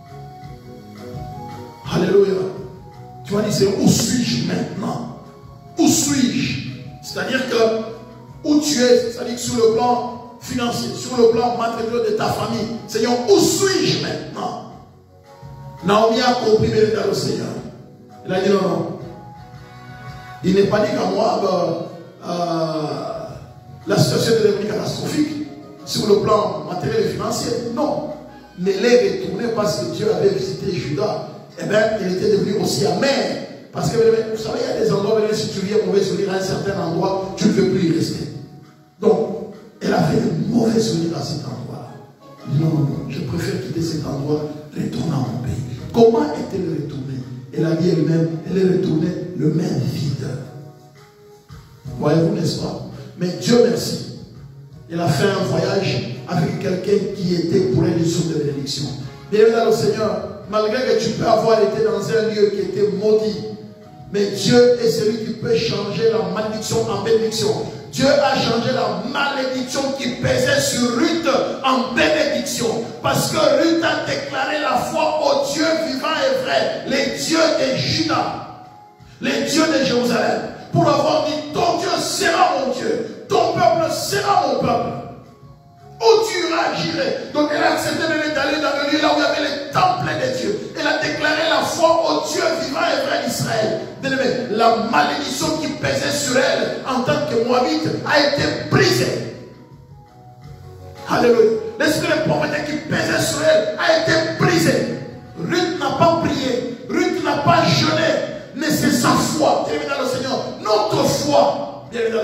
Speaker 1: Alléluia. Tu vas dire, c'est où suis-je maintenant? Où suis-je? C'est-à-dire que où tu es, c'est-à-dire que sur le plan financier, sur le plan matériel de ta famille, Seigneur, où suis-je maintenant? Naomi a compris dans le Seigneur. Il a dit non, non. Il n'est pas dit qu'à moi, la situation est devenue catastrophique sur le plan matériel et financier. Non. Mais elle est retournée parce que Dieu avait visité Judas. Eh bien, il était devenu aussi amer. Parce que, vous savez, il y a des endroits où si tu viens mauvais souvenir à un certain endroit, tu ne veux plus y rester. Donc, elle avait de mauvais souvenirs à cet endroit-là. Non, non, non, je préfère quitter cet endroit, retourner à mon pays. Comment est-elle retournée? Elle a dit elle-même, elle est retournée le main vide. Voyez-vous, n'est-ce pas? Mais Dieu merci. Elle a fait un voyage avec quelqu'un qui était pour elle une source de bénédiction. Bienvenue dans le Seigneur. Malgré que tu peux avoir été dans un lieu qui était maudit, mais Dieu est celui qui peut changer la malédiction en bénédiction. Dieu a changé la malédiction qui pesait sur Ruth en bénédiction. Parce que Ruth a déclaré la foi au Dieu vivant et vrai, les dieux de Juda, les dieux de Jérusalem, pour avoir dit, ton Dieu sera mon Dieu, ton peuple sera mon peuple. Où tu iras, j'irai. Donc elle a accepté d'aller dans le lieu là où il y avait les temples de Dieu. Elle a déclaré la foi au Dieu vivant et vrai d'Israël. La malédiction qui pesait sur elle en tant que Moabite a été brisée. Alléluia. L'esprit de pauvreté qui pesait sur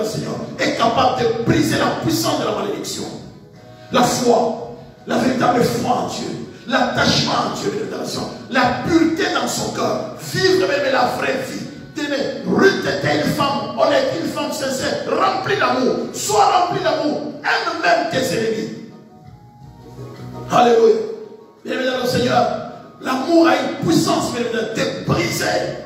Speaker 1: Seigneur, est capable de briser la puissance de la malédiction. La foi, la véritable foi en Dieu, l'attachement à Dieu, la pureté dans son cœur, vivre même la vraie vie. Ruth était une femme honnête, une femme sincère, remplie d'amour. Sois remplie d'amour, aime même tes ennemis. Alléluia. Bienvenue dans le Seigneur. L'amour a une puissance de briser.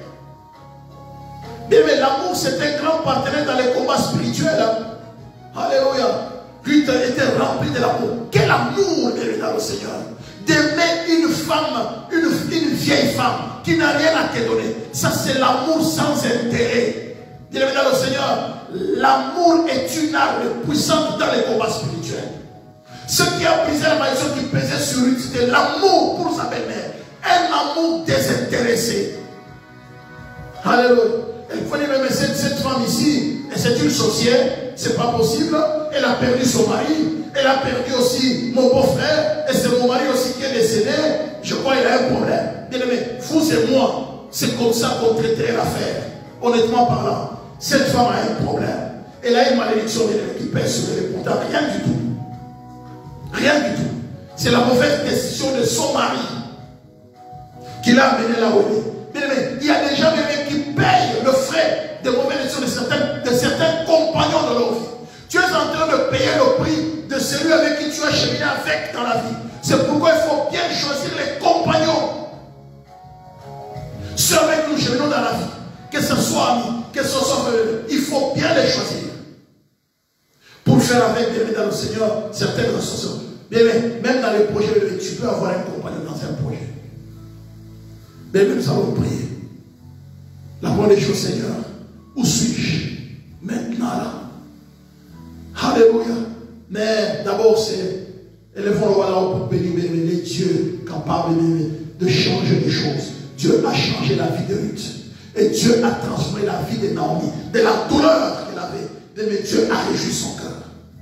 Speaker 1: Mais l'amour, c'est un grand partenaire dans les combats spirituels. Alléluia. Ruth était remplie de l'amour. Quel amour, bienvenue dans le Seigneur. D'aimer une femme, une vieille femme qui n'a rien à te donner. Ça, c'est l'amour sans intérêt. Bienvenue dans le Seigneur. L'amour est une arme puissante dans les combats spirituels. Ce qui a brisé la malédiction qui pesait sur Ruth, c'était l'amour pour sa belle-mère. Un amour désintéressé. Alléluia. Elle connaît même cette femme ici, et c'est une sorcière, c'est pas possible. Elle a perdu son mari, elle a perdu aussi mon beau-frère, et c'est mon mari aussi qui est décédé. Je crois qu'il a un problème. Bien aimé, vous et moi, c'est comme ça qu'on traiterait l'affaire. Honnêtement parlant, cette femme a un problème. Elle a une malédiction qui pèse sur elle, pourtant rien du tout. Rien du tout. C'est la mauvaise décision de son mari qui l'a amené là où il est. Bien aimé, il y a des gens qui payent le frais des mauvaises décisions de certains compagnons de leur vie. Tu es en train de payer le prix de celui avec qui tu as cheminé avec dans la vie. C'est pourquoi il faut bien choisir les compagnons. Ceux avec qui nous cheminons dans la vie, que ce soit amis, que ce soit frères, il faut bien les choisir. Pour faire avec des dans le Seigneur certaines ressources. Bien, même dans les projets, tu peux avoir un compagnon dans un projet. Mais nous allons prier. La première chose, Seigneur, où suis-je maintenant là? Alléluia. Mais d'abord, c'est élevons-le voilà pour bénir les dieux capables de changer les choses. Dieu a changé la vie de Ruth. Et Dieu a transformé la vie de Naomi, de la douleur qu'elle avait. Mais Dieu a réjoui son cœur.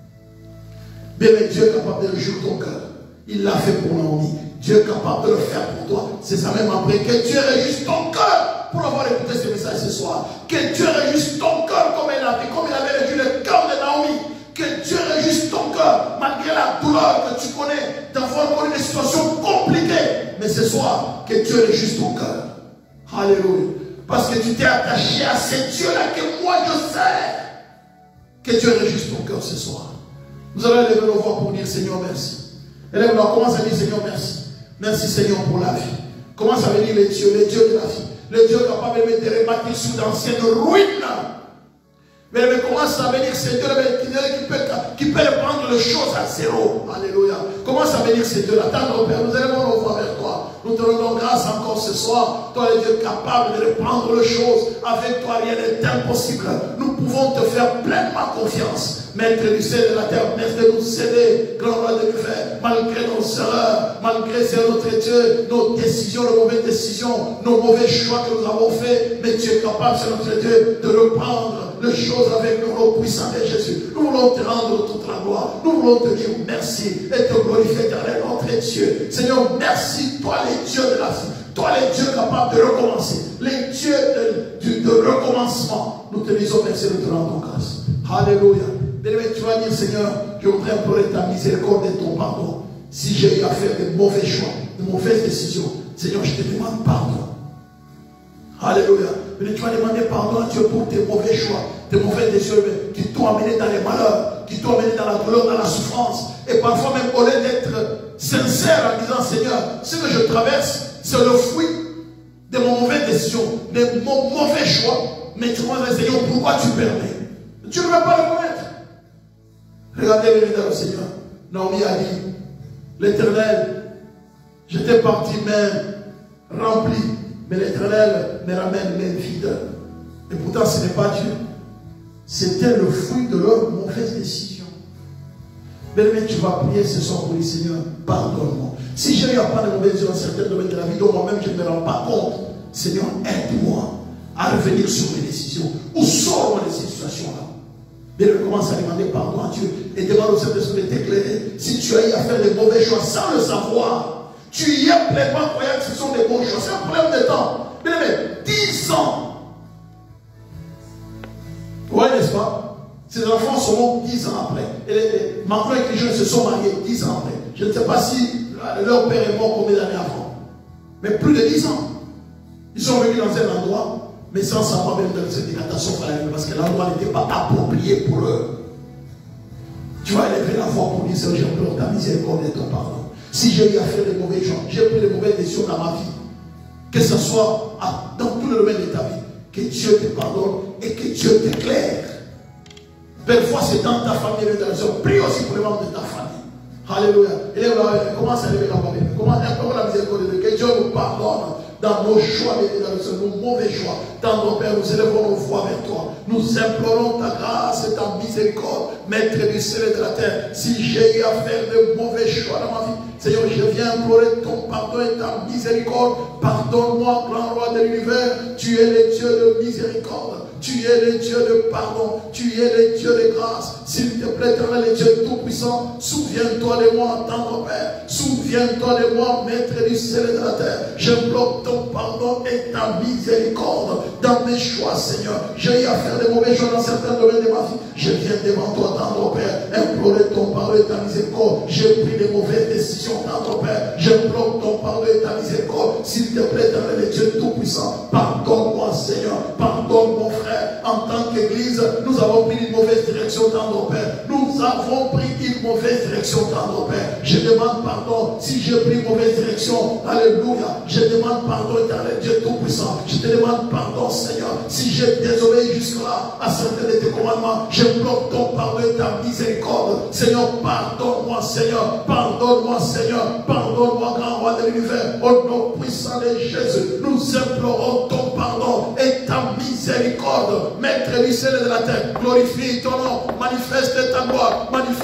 Speaker 1: Mais Dieu est capable de réjouir ton cœur. Il l'a fait pour Naomi. Dieu est capable de le faire pour toi. C'est ça même après que Dieu réjouisse ton cœur pour avoir écouté ce message ce soir. Que Dieu réjouisse ton cœur comme il avait réjoui le cœur de Naomi. Que Dieu réjouisse ton cœur malgré la douleur que tu connais d'avoir connu des situations compliquées. Mais ce soir, que Dieu réjouisse ton cœur. Alléluia. Parce que tu t'es attaché à ce Dieu-là que moi je sais. Que Dieu réjouisse ton cœur ce soir. Nous allons lever nos voix pour dire Seigneur merci. Élève-nous, commence à dire Seigneur merci. Merci Seigneur pour la vie. Commence à venir les dieux de la vie. Les dieux capables de rebâtir sous d'anciennes ruines. Mais commence à venir ces dieux qui peut prendre les choses à zéro. Alléluia. Commence à venir ces dieux-là. Tendre Père, nous allons nos voix vers toi. Nous te rendons grâce encore ce soir. Toi, le Dieu capable de reprendre les choses. Avec toi, rien n'est impossible. Nous pouvons te faire pleinement confiance. Maître du ciel et de la terre, merci de nous aider, grand roi de l'univers, malgré nos erreurs, malgré notre Dieu, nos décisions, nos mauvaises décisions, nos mauvais choix que nous avons faits, mais tu es capable, c'est notre Dieu, de reprendre les choses avec le nom puissant de Jésus. Nous voulons te rendre toute la gloire, nous voulons te dire merci et te glorifier éternel, notre Dieu. Seigneur, merci, toi les dieux de la vie, toi les dieux capables de recommencer, les dieux de recommencement. Nous te disons merci de te rendre grâce. Alléluia. Bien-aimé, tu vas dire, Seigneur, je voudrais implorer ta miséricorde et ton pardon. Si j'ai eu à faire de mauvais choix, de mauvaises décisions, Seigneur, je te demande pardon. Alléluia. Mais tu vas demander pardon à Dieu pour tes mauvais choix, tes mauvaises décisions qui t'ont amené dans les malheurs, qui t'ont amené dans la douleur, dans la souffrance. Et parfois même, au lieu d'être sincère en disant, Seigneur, ce que je traverse, c'est le fruit de mon mauvaise décision, de mon mauvais choix. Mais tu vas dire, Seigneur, pourquoi tu permets? Tu ne veux pas le connaître. Regardez les dans le Seigneur. Naomi a dit, l'Éternel, j'étais parti même rempli, mais l'Éternel me ramène même vide. Et pourtant ce n'est pas Dieu. C'était le fruit de leur mauvaise décision. Mais tu vas prier ce soir pour le Seigneur, pardonne-moi. Si j'ai eu à prendre de mauvaises décisions dans certains domaines de la vie dont moi-même je ne me rends pas compte, Seigneur, aide-moi à revenir sur mes décisions. Ou sors-moi de ces situations-là. Mais commence à demander pardon à Dieu et demande au Saint-Esprit de t'éclairer. Si tu as eu à faire des mauvais choix sans le savoir, tu y es pleinement croyant que ce sont des bons choix. C'est un problème de temps. Mais 10 ans. Oui, n'est-ce pas? Ce Ses enfants seront 10 ans après. Et maintenant que les jeunes se sont mariés 10 ans après. Je ne sais pas si leur père est mort combien d'années avant. Mais plus de 10 ans. Ils sont venus dans un endroit, mais sans savoir même dans cette catastrophe parce que l'endroit n'était pas approprié pour eux. Tu vas élever la voix pour dire, Seigneur, j'implore ta miséricorde et ton pardon. Si j'ai eu à faire des mauvais choix, j'ai pris des mauvaises décisions dans ma vie, que ce soit dans tout le domaine de ta vie, que Dieu te pardonne et que Dieu t'éclaire. Parfois, c'est dans ta famille, prie aussi pour les membres de ta famille. Alléluia. Et là, commence à lever la voix. Commence à implorer la miséricorde de Dieu. Que Dieu nous pardonne dans nos choix, nos mauvais choix. Dans nos pères, nous élevons nos voix vers toi. Nous implorons ta grâce et ta miséricorde, Maître du ciel et de la terre. Si j'ai eu à faire de mauvais choix dans ma vie, Seigneur, je viens implorer ton pardon et ta miséricorde. Pardonne-moi, grand roi de l'univers. Tu es le Dieu de miséricorde. Tu es le Dieu de pardon. Tu es le Dieu de grâce. S'il te plaît, éternel, le Dieu tout-puissant, souviens-toi de moi, tendre Père. Souviens-toi de moi, Maître du ciel et de la terre. J'implore ton pardon et ta miséricorde dans mes choix, Seigneur. J'ai eu à faire des mauvais choix dans certains domaines de ma vie. Je viens devant toi, tendre Père, implorer ton pardon et ta miséricorde. J'ai pris des mauvaises décisions, tendre Père. J'implore ton pardon et ta miséricorde. S'il te plaît, éternel, le Dieu tout-puissant, pardonne-moi, Seigneur. Pardonne mon frère. En tant qu'Église, nous avons pris une mauvaise direction dans nos pères. Nous avons pris une mauvaise direction dans nos pères. Je demande pardon si j'ai pris une mauvaise direction. Alléluia. Je demande pardon, éternel Dieu Tout-Puissant. Je te demande pardon, Seigneur, si j'ai désobéi jusque-là à certains de tes commandements. J'implore ton pardon et ta miséricorde. Seigneur, pardonne-moi, Seigneur. Pardonne-moi, Seigneur. Pardonne-moi, grand roi de l'univers. Au nom puissant de Jésus, nous implorons ton pardon et ta miséricorde. Maître du ciel et de la terre, glorifie ton nom, manifeste ta gloire,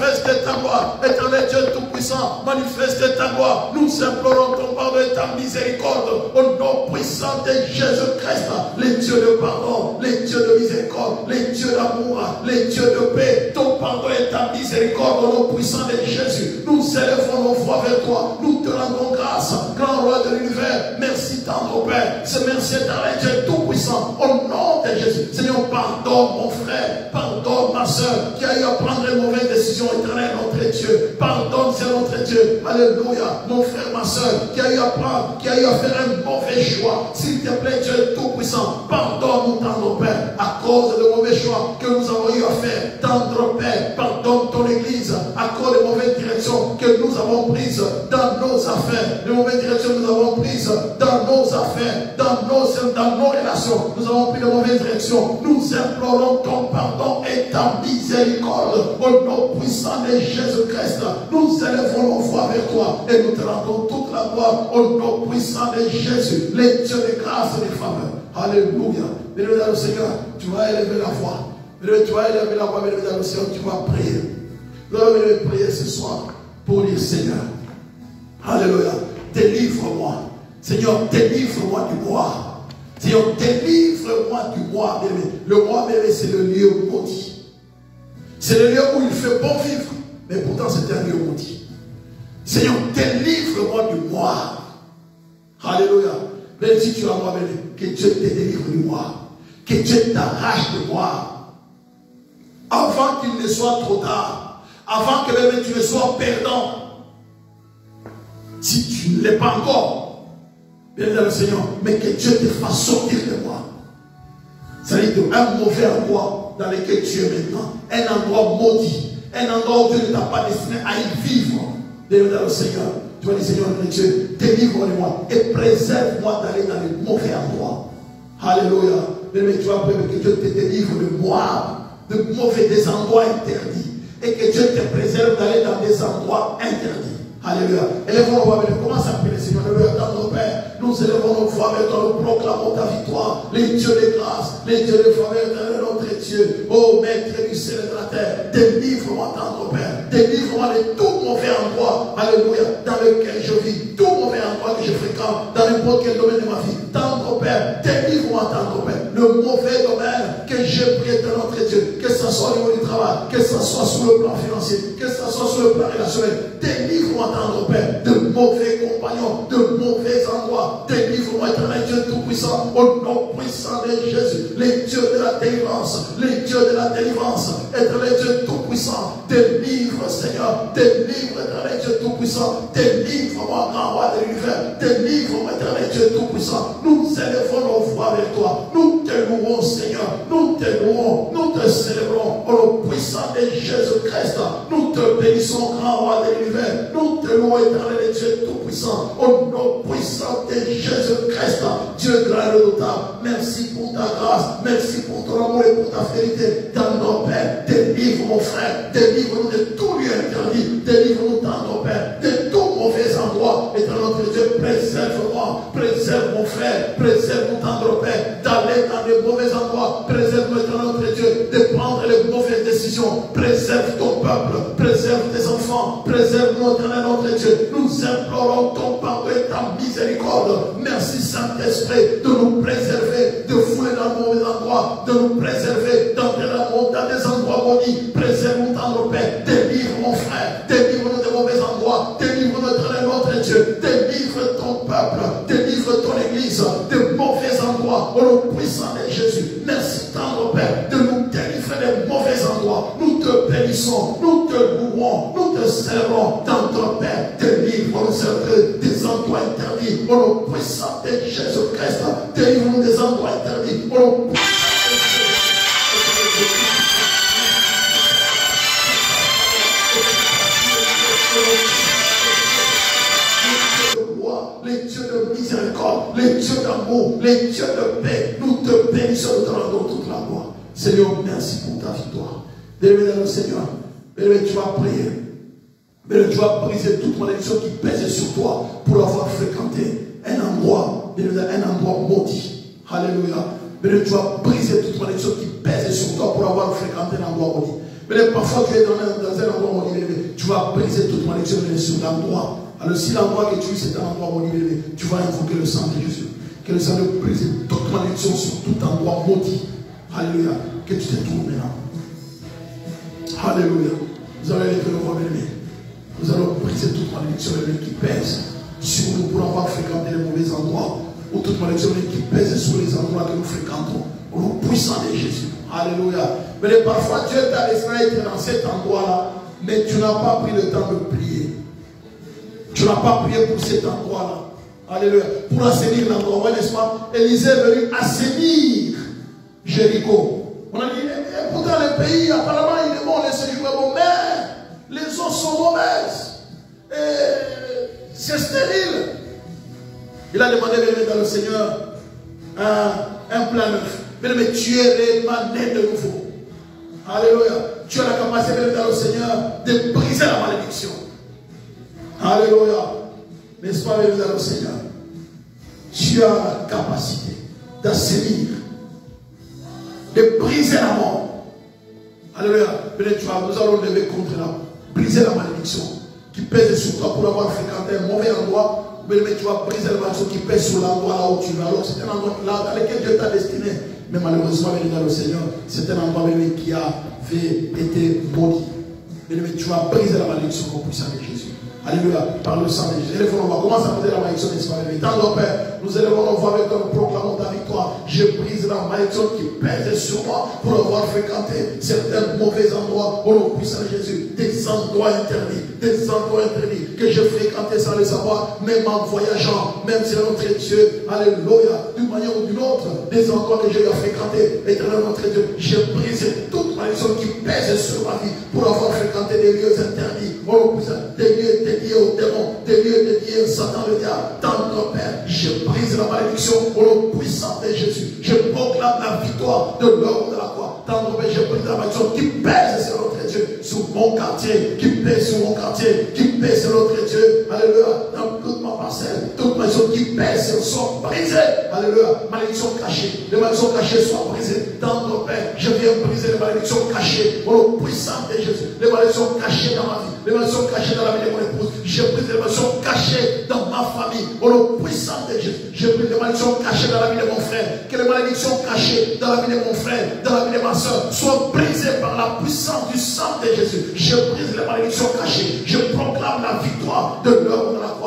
Speaker 1: éternel Dieu tout-puissant, manifeste ta gloire. Nous implorons ton pardon et ta miséricorde au nom puissant de Jésus-Christ, les dieux de pardon, les dieux de miséricorde, les dieux d'amour, les dieux de paix. Ton pardon et ta miséricorde au nom puissant de Jésus. Nous élevons nos voix vers toi, nous te rendons grâce, grand roi de l'univers. Merci tendre Père, c'est merci éternel Dieu tout-puissant au nom de Jésus. Seigneur, pardonne mon frère, pardonne ma soeur qui a eu à prendre une mauvaise décision, éternel notre Dieu. Pardonne, c'est notre Dieu. Alléluia. Mon frère, ma soeur qui a eu à prendre, qui a eu à faire un mauvais choix. S'il te plaît, Dieu tout-puissant, pardonne-nous, tendre Père, à cause de mauvais choix que nous avons eu à faire. Tendre Père, pardonne ton Église à cause des mauvaises directions que nous avons prises dans nos affaires. Les mauvaises directions que nous avons prises dans nos affaires, dans nos relations. Nous avons pris de mauvaises directions. Nous implorons ton pardon et ta miséricorde au nom puissant de Jésus-Christ. Nous élevons nos voix vers toi et nous te rendons toute la gloire au nom puissant de Jésus, les dieux de grâce et de faveur. Alléluia. Béni dans le Seigneur, tu vas élever la voix. Tu vas élever la voix, béni dans le Seigneur, tu vas prier. Nous allons prier ce soir pour dire Seigneur, alléluia, délivre-moi. Seigneur, délivre-moi du moi. Seigneur, délivre-moi du moi. Le moi, c'est le lieu maudit. C'est le lieu où il fait bon vivre, mais pourtant c'est un lieu maudit. Seigneur, délivre-moi du moi. Alléluia. Même si tu as moi, que Dieu te délivre du moi. Que Dieu t'arrache de moi. Avant qu'il ne soit trop tard. Avant que même tu ne sois perdant. Si tu ne l'es pas encore, bien dans le Seigneur, mais que Dieu te fasse sortir de moi. C'est-à-dire un mauvais endroit dans lequel tu es maintenant. Un endroit maudit. Un endroit où Dieu ne t'a pas destiné à y vivre. Bien dans le Seigneur. Tu vas dire, Seigneur, mon Dieu, délivre-moi et préserve-moi d'aller dans les mauvais endroits. Alléluia. Mais tu vas prier que Dieu te délivre de moi, de mauvais, des endroits interdits. Et que Dieu te préserve d'aller dans des endroits interdits. Alléluia. Élevons nos voix avec nous. Commence à prier, Seigneur. Alléluia. Dans nos pères, nous élevons nos voix avec toi. Nous proclamons ta victoire. Les dieux de grâce, les dieux de faveur, notre Dieu. Oh, Maître du ciel et de la terre, délivre-moi, tendre Père. Délivre-moi de tout mauvais endroit. Alléluia. Dans lequel je vis. Tout mauvais endroit que je fréquente. Dans n'importe quel domaine de ma vie. Tendre Père. Délivre-moi, tendre Père. Le mauvais domaine que j'ai pris de notre Dieu. Que ce soit au niveau du travail. Que ce soit sur le plan financier. Que ce soit sur le plan relationnel. Délivre-moi, tendre Père, de mauvais compagnons, de mauvais endroits. Délivre-moi, éternel Dieu tout-puissant, au nom puissant de Jésus, les dieux de la délivrance, les dieux de la délivrance, éternel Dieu tout-puissant, délivre Seigneur, délivre éternel Dieu tout-puissant, délivre-moi grand roi de l'univers, délivre-moi éternel Dieu tout-puissant. Nous élevons nos voix avec toi, nous te louons Seigneur, nous te louons, nous te célébrons au nom puissant de Jésus-Christ, nous te bénissons grand roi de l'univers, nous te louons éternel Dieu tout-puissant, au nom puissant de Jésus-Christ, Dieu grand et redoutable. Merci pour ta grâce, merci pour ton amour et pour ta fidélité dans nos pères. Délivre mon frère, délivre-nous de tout lieu interdit, délivre-nous dans nos pères, de tout mauvais endroit. Et dans notre Dieu, préserve-moi, préserve mon frère, préserve-nous dans nos pères, d'aller dans les mauvais endroits, préserve-nous dans notre Dieu, de prendre les mauvaises décisions, préserve ton peuple, préserve tes enfants, préserve-nous dans notre Dieu. Nous implorons ton pardon et ta miséricorde. Merci Saint-Esprit de nous préserver, de fouler dans le mauvais endroit, de nous préserver dans des endroits maudits. Préserve-nous dans nos pères, délivre mon frère, délivre-nous des mauvais endroits, délivre-nous de notre Dieu, délivre ton peuple, délivre ton église de mauvais endroits au nom puissant de Jésus. Merci dans nos pères de nous délivrer des mauvais endroits. Nous te bénissons, nous te louons, nous te servons dans ton Père. Délivre-nous des endroits interdits au nom puissant de Jésus-Christ. Délivre-nous des endroits interdits au nom puissant de Jésus. Les dieux de miséricorde, les dieux d'amour, les dieux de paix, nous te bénissons, nous te rendons toute la gloire. Seigneur, merci pour ta victoire. Bénémoine le Seigneur, bénémoine, tu vas prier. Bénémoine, tu vas briser toute malédiction qui pèse sur toi pour avoir fréquenté un endroit, un endroit maudit. Alléluia. Bénémoine, tu vas briser toute malédiction qui pèse sur toi pour avoir fréquenté un endroit maudit. Bénémoine, parfois tu es dans un endroit maudit, tu vas briser toute malédiction sur l'endroit. Alors si l'endroit que tu es, c'est un endroit maudit, tu vas invoquer le sang de Jésus. Que le Seigneur brise toute malédiction sur tout endroit maudit. Alléluia. Que tu te trouves maintenant. Alléluia. Vous allez lever le voix, bien-aimé. Nous allons briser toute malédiction qui pèse sur nous pour avoir fréquenté les mauvais endroits. Ou toute malédiction qui pèse sur les endroits que nous fréquentons. Au nom puissant de Jésus. Alléluia. Mais parfois Dieu t'a laissé être dans cet endroit-là, mais tu n'as pas pris le temps de prier. Tu n'as pas prié pour cet endroit-là. Alléluia. Pour assainir l'endroit, n'est-ce pas? Élisée est venu assainir Jéricho. On a dit, pourtant le pays, apparemment, il est bon, les séjours est bon, mais les eaux sont mauvaises. Et c'est stérile. Il a demandé dans le Seigneur un plan neuf. Mais tu es réellement né de nouveau. Alléluia. Tu as la capacité dans le Seigneur de briser la malédiction. Alléluia. N'est-ce pas, dans le Seigneur? Tu as la capacité d'assainir, de briser la mort. Alléluia. Nous allons lever contre la, briser la malédiction qui pèse sur toi pour avoir fréquenté un mauvais endroit. Mais tu vas briser la malédiction qui pèse sur l'endroit là où tu vas. Alors c'est un endroit là dans lequel Dieu t'a destiné. Mais malheureusement, dans le Seigneur, c'est un endroit qui avait été maudit. Mais tu vas briser la malédiction au puissant de Jésus. Alléluia, par le sang de Jésus. Élevons nos voix. Commence à briser la malédiction, n'est-ce pas? Dans nos pères, nous élevons nos voix avec nous, proclamons ta victoire. Je brise la malédiction qui pèse sur moi pour avoir fréquenté certains mauvais endroits au nom puissant de Jésus. Des endroits interdits, que je fréquentais sans le savoir, même en voyageant, même si notre Dieu, alléluia, d'une manière ou d'une autre, des endroits que j'ai fréquentés, éternel notre Dieu, j'ai brisé toute malédiction qui pèse sur ma vie pour avoir fréquenté des lieux interdits, au nom puissant, des lieux dédiés aux démons, des lieux dédiés au Satan, le diable, dans notre Père. Je brise la malédiction au nom puissant de Jésus. Je proclame la victoire de l'homme de la croix. Dans notre Père, je brise la malédiction qui pèse sur notre Dieu, sur mon quartier, qui pèse sur mon quartier, qui pèse sur notre Dieu. Alléluia. Dans toute ma parcelle, toute malédiction qui pèse sont brisées. Alléluia. Malédiction cachée. Les malédictions cachées soient brisées. Dans notre Père, je viens briser les malédictions cachées au nom puissant de Jésus. Les malédictions cachées dans ma vie, les malédictions cachées dans la vie de mon épouse. Je brise les malédictions cachées dans ma famille au nom puissant de Jésus. Je brise les malédictions cachées dans la vie de mon frère. Que les malédictions cachées dans la vie de mon frère, dans la vie de ma soeur, soient brisées par la puissance du sang de Jésus. Je brise les malédictions cachées. Je proclame la victoire de l'homme de la croix. Parce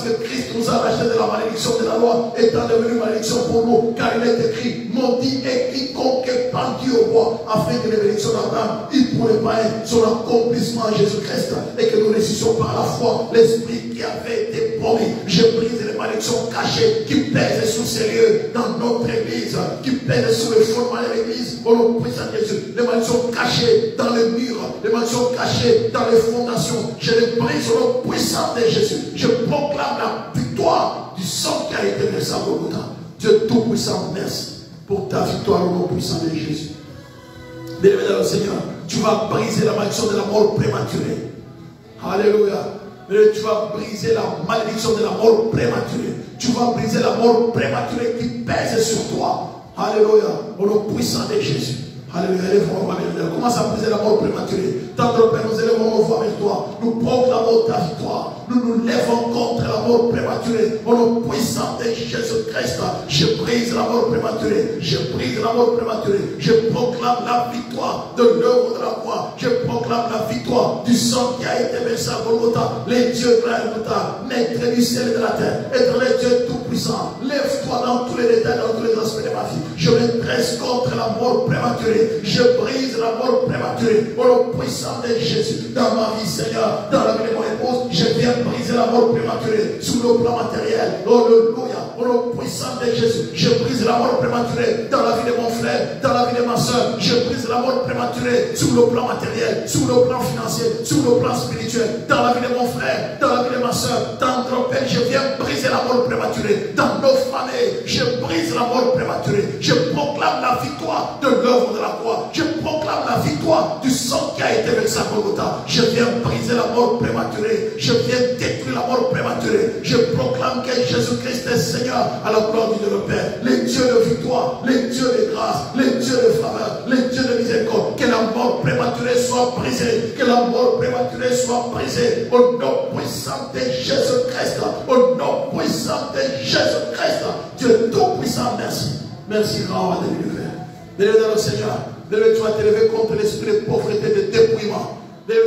Speaker 1: que Christ nous a racheté de la malédiction de la loi, étant devenu malédiction pour nous, car il est écrit, maudit est quiconque est pendu au bois, afin que les bénédictions d'Abraham, il pour les païens, son accomplissement en Jésus-Christ, et que nous réussissions par la foi l'esprit qui avait été promis. Je brise les malédictions cachées qui pèsent sur ces lieux dans notre église, qui pèsent sur le fondement de l'église, au nom puissant de Jésus. Les malédictions cachées dans les murs, les malédictions cachées dans les fondations, je les brise au nom puissant de Jésus. Je proclame la victoire du sang qui a été versé à Golgotha. Dieu Tout-Puissant, merci pour ta victoire au nom puissant de Jésus. Bien-aimé dans le Seigneur, tu vas briser la malédiction de la mort prématurée. Alléluia. Tu vas briser la malédiction de la mort prématurée. Tu vas briser la mort prématurée qui pèse sur toi. Alléluia. Au nom puissant de Jésus. Alléluia. Élève-moi vers toi. Commence à briser la mort prématurée. Tendre Père, nous élèvons nos voix vers toi. Nous proclamons ta victoire. Nous nous lèvons contre la mort prématurée. Au nom puissant de Jésus-Christ, je brise la mort prématurée. Je brise la mort prématurée. Je proclame la victoire de l'œuvre de la croix. Je proclame la victoire du sang qui a été versé à Golgotha. Les dieux de la Golgotha, maître du ciel et de la terre, éternel Dieu tout-puissant, lève-toi dans tous les détails, dans tous les aspects de ma vie. Je me dresse contre la mort prématurée. Je brise la mort prématurée. Au nom puissant de Jésus, dans ma vie, Seigneur, dans la vie de mon épouse, je viens briser la mort prématurée sur le plan matériel. Alléluia. Au nom puissant de Jésus, je brise la mort prématurée dans la vie de mon frère, dans la vie de ma soeur. Je brise la mort prématurée sur le plan matériel, sur le plan financier, sur le plan spirituel, dans la vie de mon frère, dans la vie de ma soeur, dans notre Père. Je viens briser la mort prématurée dans nos familles. Je brise la mort prématurée. Je proclame la victoire de l'œuvre de la croix. Je proclame la victoire du sang qui a été versé à Golgotha. Je viens briser la mort prématurée. Je viens détruire la mort prématurée. Je proclame que Jésus-Christ est Seigneur à la gloire du Dieu le Père. Les dieux de victoire, les dieux de grâce, les dieux de faveur, les dieux de miséricorde. Que la mort prématurée soit brisée. Que la mort prématurée soit brisée. Au nom puissant de Jésus-Christ. Au nom puissant de Jésus-Christ. Dieu tout-puissant, merci. Merci, grand de l'univers. Béni dans le Seigneur. Tu vas t'élever contre l'esprit de pauvreté, de dépouillement.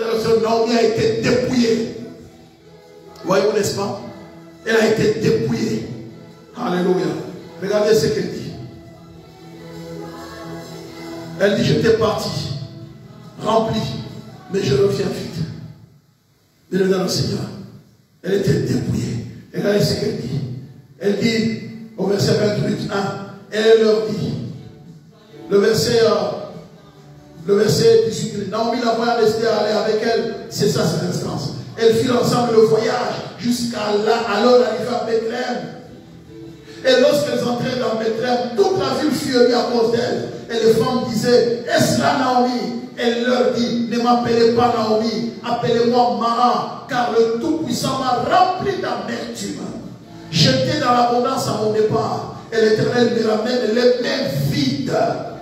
Speaker 1: Naomi a été dépouillée. Voyez-vous, n'est-ce pas? Elle a été dépouillée. Alléluia. Regardez ce qu'elle dit. Elle dit, j'étais partie, remplie, mais je reviens vite. Béni dans le Seigneur. Elle était dépouillée. Regardez ce qu'elle dit. Elle dit, au verset 28, 1, elle leur dit, le verset 18, Naomi la voyant rester aller avec elle, c'est ça cette instance. Elles firent ensemble le voyage jusqu'à là, alors arrivée à Bethléem. Et lorsqu'elles entrèrent dans Bethléem, toute la ville fut émue à cause d'elle. Et les femmes disaient, est-ce là Naomi? Elle leur dit, ne m'appelez pas Naomi, appelez-moi Mara, car le Tout-Puissant m'a rempli d'amertume. J'étais dans l'abondance à mon départ, et l'Éternel me ramène les mains vides.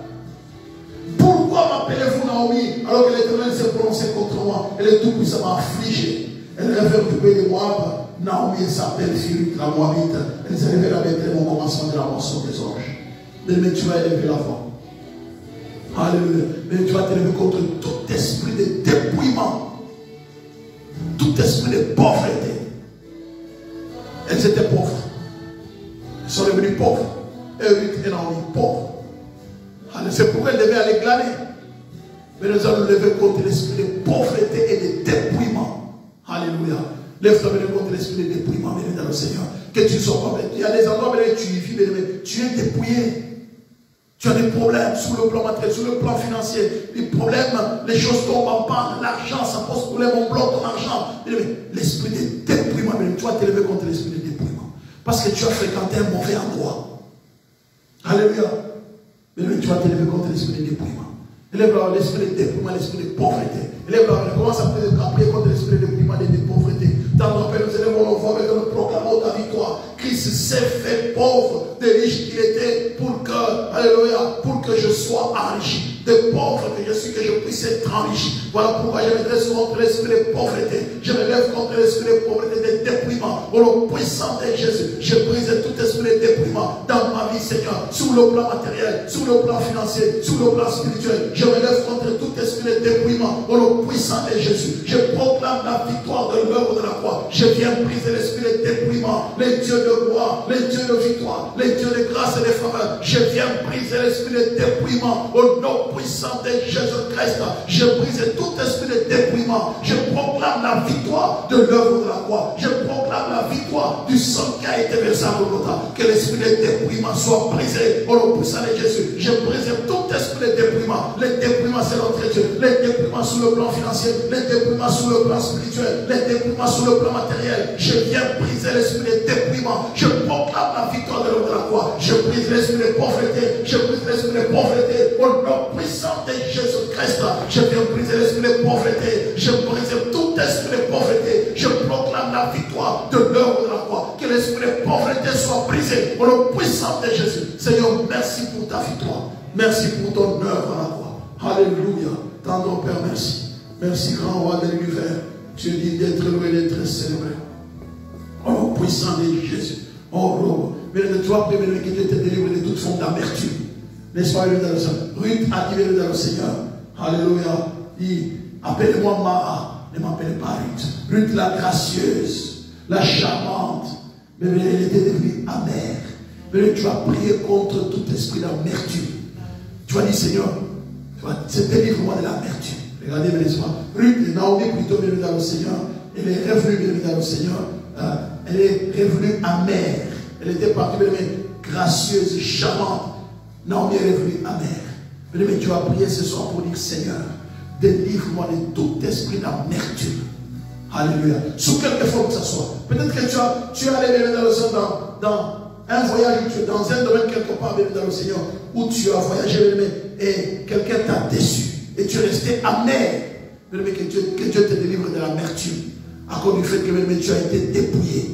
Speaker 1: Pourquoi m'appelez-vous Naomi alors que l'Éternel s'est prononcé contre moi et le Tout-Puissant m'a affligé? Elle revient occuper de Moab. Naomi s'appelle Philippe, la Moabite. Elle s'est levée à Bethléem au commencement de la moisson des orges. Mais tu vas élever la voix. Alléluia. Mais tu vas t'élever contre tout esprit de dépouillement, tout esprit de pauvreté. Elles étaient pauvres. Elles sont devenues pauvres. Et Naomi pauvre. C'est pourquoi elle devait aller glaner. Mais nous allons lever contre l'esprit de pauvreté et de dépouillement. Alléluia. Lève-toi contre l'esprit de dépouillement, bien dans le Seigneur. Que tu sois pas bête. Il y a des endroits où tu vis, mais tu es dépouillé. Tu as des problèmes sur le plan matériel, sur le plan financier. Les problèmes, les choses tombent en panne. L'argent, ça pose problème, on bloque ton argent. L'esprit de dépouillement, tu vas t'élever contre l'esprit de dépouillement. Parce que tu as fréquenté un mauvais endroit. Alléluia. Mais tu vas t'élever contre l'esprit de dépouillement. Élève-toi l'esprit de dépouillement, l'esprit de pauvreté. Élève-toi, commence à prier contre l'esprit de dépouillement et de pauvreté. Dans notre Père, nous élèvons nos voix, mais nous proclamons ta victoire. Christ s'est fait pauvre, de riche qu'il était, pour que, alléluia, pour que je sois enrichi. De pauvre que je suis, que je puisse être enrichi. Voilà pourquoi je me dresse contre l'esprit de pauvreté. Je me lève contre l'esprit de pauvreté, de dépouillement. Au nom puissant de Jésus, je brise tout esprit de dépouillement dans ma vie, Seigneur, sur le plan matériel, sur le plan financier, sur le plan spirituel. Je me lève contre tout esprit de dépouillement. Au nom puissant de Jésus, je proclame la victoire de l'œuvre de la croix. Je viens briser l'esprit de dépouillement paiement, les dieux de gloire, les dieux de victoire, les dieux de grâce et de faveur. Je viens briser l'esprit de dépouillement au nom puissant de Jésus-Christ. Je brise tout esprit de dépouillement. Je proclame la victoire de l'œuvre de la croix. Je proclame la victoire du sang qui a été versé à Golgotha. Que l'esprit de dépouillement soit brisé au nom puissant de Jésus. Je brise tout esprit de dépouillement. Les dépouillements, c'est notre Dieu. Les dépouillements sur le plan financier, les dépouillements sur le plan spirituel, les dépouillements sur le plan matériel. Je viens briser l'esprit de dépouillement. Je proclame la victoire de l'œuvre de la croix. Je brise l'esprit de pauvreté. Je brise l'esprit de pauvreté au nom puissant de Jésus-Christ. Je viens briser l'esprit de pauvreté. Je brise tout esprit de pauvreté. Je proclame la victoire de l'œuvre de la croix. Que l'esprit de pauvreté soit brisé au nom puissant de Jésus. Seigneur, merci pour ta victoire. Merci pour ton œuvre à la croix. Alléluia. Tendre Père, merci. Merci, grand roi de l'univers. Tu dis d'être loué, d'être célébré. Au nom puissant de Jésus. Oh, mais de toi, que Dieu te délivre de toute forme d'amertume. N'est-ce pas, Ruth a dit dans le Seigneur. Alléluia. Il appelle-moi Mara. Ne m'appelle pas Ruth. Ruth la gracieuse, la charmante. Mais elle était devenue amère. Mais tu vas prier contre tout esprit d'amertume. Tu vas dire, Seigneur, délivre-moi de l'amertume. Regardez, mes enfants. Ruth, Naomi plutôt bienvenue dans le Seigneur. Elle est revenue bienvenue dans le Seigneur. Elle est revenue amère. Elle était partie, mais gracieuse, charmante. Naomi est revenue amère. Mais tu vas prier ce soir pour dire, Seigneur, délivre-moi de tout esprit d'amertume. Alléluia. Sous quelque forme que ce soit. Peut-être que tu es allé dans le Seigneur dans un voyage, tu es dans un domaine quelque part dans le Seigneur, où tu as voyagé et quelqu'un t'a déçu. Et tu es resté amer. Que Dieu te délivre de l'amertume. À cause du fait que tu as été dépouillé.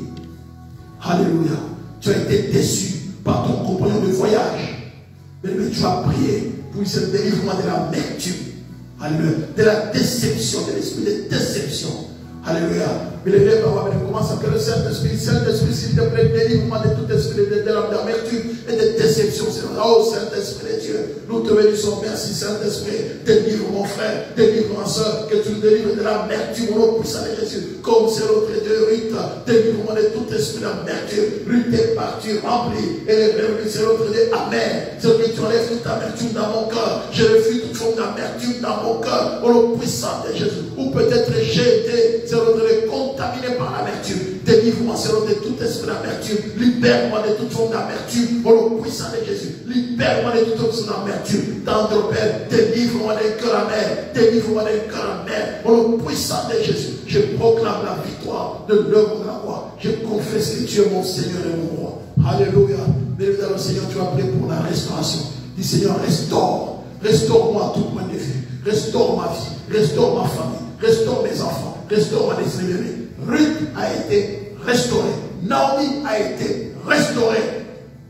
Speaker 1: Alléluia. Tu as été déçu par ton compagnon de voyage. Mais tu vas prier pour ce délivrement de l'amertume. Alléluia. De la déception, de l'esprit de déception. Alléluia. Mais les rêves, comment s'appelle le Saint-Esprit? Saint-Esprit, s'il te plaît, délivre-moi de tout esprit d'amertume et de déception. Oh Saint-Esprit de Dieu, nous te bénissons. Merci Saint-Esprit. Délivre mon frère, délivre ma soeur, que tu nous délivres de l'amertume au nom puissant de Jésus. Comme c'est notre Dieu, Ruth, délivre-moi de tout esprit d'amertume. Ruth est partie, remplie, et est revenue, c'est notre Dieu amer. C'est que tu enlèves toute amertume dans mon cœur. Je refuse toute forme d'amertume dans mon cœur au nom puissant de Jésus. Ou peut-être j'ai été, c'est notre Dieu, contaminé par l'amertume. Délivre-moi, Seigneur, de tout esprit d'amertume. Libère-moi de toute forme d'amertume. Au nom puissant de Jésus. Libère-moi de toute forme d'amertume. Tendre Père, délivre-moi d'un cœur amer. Délivre-moi d'un cœur amer. Au nom puissant de Jésus. Je proclame la victoire de l'œuvre de la croix. Je confesse que tu es mon Seigneur et mon roi. Alléluia. Béni dans le Seigneur, tu vas prier pour la restauration. Dis Seigneur, restaure. Restaure-moi à tout point de vue. Restaure ma vie. Restaure ma famille. Restaure mes enfants. Restaure ma destinée. Ruth a été restaurée. Naomi a été restaurée.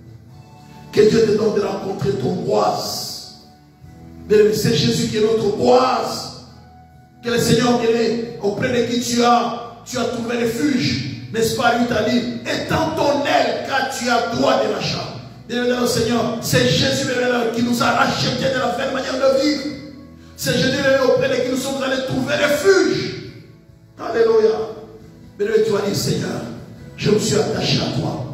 Speaker 1: Que Dieu te donne de rencontrer ton Boaz. C'est Jésus qui est notre Boaz. Que le Seigneur est auprès de qui tu as trouvé refuge. N'est-ce pas, lui t'a dit, étends ton aile car tu as droit de l'achat. Bien-aimé le Seigneur, c'est Jésus qui nous a racheté de la même manière de vivre. C'est Jésus auprès de qui nous sommes allés trouver refuge. Alléluia. Mais tu vas dire, Seigneur, je me suis attaché à toi.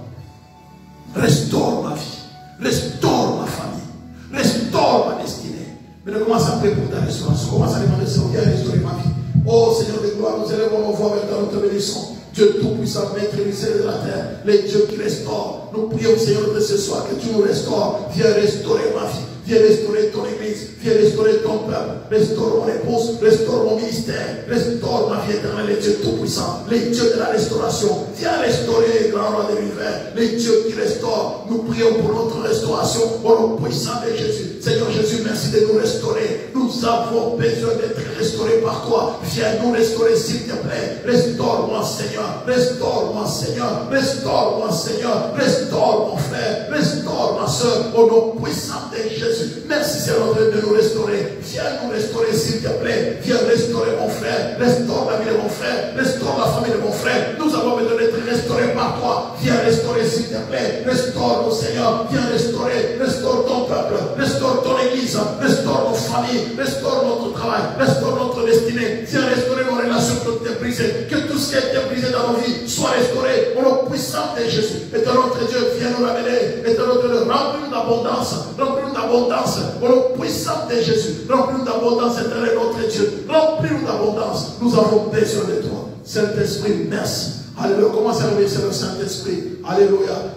Speaker 1: Restaure ma vie. Restaure ma famille. Restaure ma destinée. Mais commence à prier pour ta restauration. Commence à demander, Seigneur, viens restaurer ma vie. Oh Seigneur de gloire, nous élevons nos voix vers ta notre bénédiction. Dieu tout-puissant, maître du ciel et de la terre, les dieux qui restaurent. Nous prions, Seigneur, de ce soir que tu nous restaures. Viens restaurer ma vie. Viens restaurer ton église. Viens restaurer ton peuple. Restaure mon épouse. Restaure mon ministère. Restaure ma vie éternelle, les dieux tout-puissants. Les dieux de la restauration. Viens restaurer les grands rois de l'univers. Les dieux qui restaurent. Nous prions pour notre restauration au nom puissant de Jésus. Seigneur Jésus, merci de nous restaurer. Nous avons besoin d'être restaurés par toi. Viens nous restaurer, s'il te plaît. Restaure-moi, Seigneur. Restaure-moi, Seigneur. Restaure-moi, Seigneur. Restaure mon frère. Restaure ma soeur. Au nom puissant de Jésus. Merci, Seigneur, de nous restaurer. Viens nous restaurer, s'il te plaît. Viens restaurer mon frère. Restaure la vie de mon frère. Restaure la famille de mon frère. Nous avons besoin d'être restaurés par toi. Viens restaurer, s'il te plaît. Restaure mon Seigneur. Viens restaurer. Restaure ton peuple. Restaure ton église. Restaure nos familles. Restaure notre travail. Restaure notre destinée. Viens restaurer nos relations qui ont été brisées. Que tout ce qui a été brisé dans nos vies soit restauré. Au nom puissant de Jésus. Et de notre Dieu, viens nous ramener. Et de notre Dieu, remplis-nous d'abondance. Remplis-nous d'abondance. Au nom puissant de Jésus. Remplis-nous d'abondance, éternel notre Dieu. Remplis-nous d'abondance. Nous avons besoin de toi. Saint-Esprit, merci. Alléluia. Commence à remercier le Saint-Esprit. Alléluia.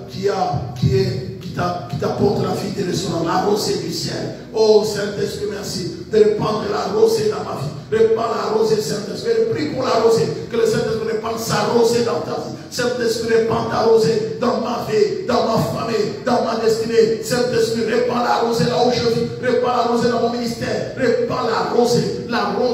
Speaker 1: Qui t'apporte la vie de son la rosée du ciel. Oh Saint-Esprit, merci de répandre la rosée dans ma vie. Répand la rosée, Saint-Esprit. Je prie pour la rosée. Que le Saint-Esprit répande sa rosée dans ta vie. Saint-Esprit, répand ta rosée dans ma vie, dans ma famille, dans ma destinée. Saint-Esprit, répand la rosée là où je vis. Répand la rosée dans mon ministère. Répand la rosée,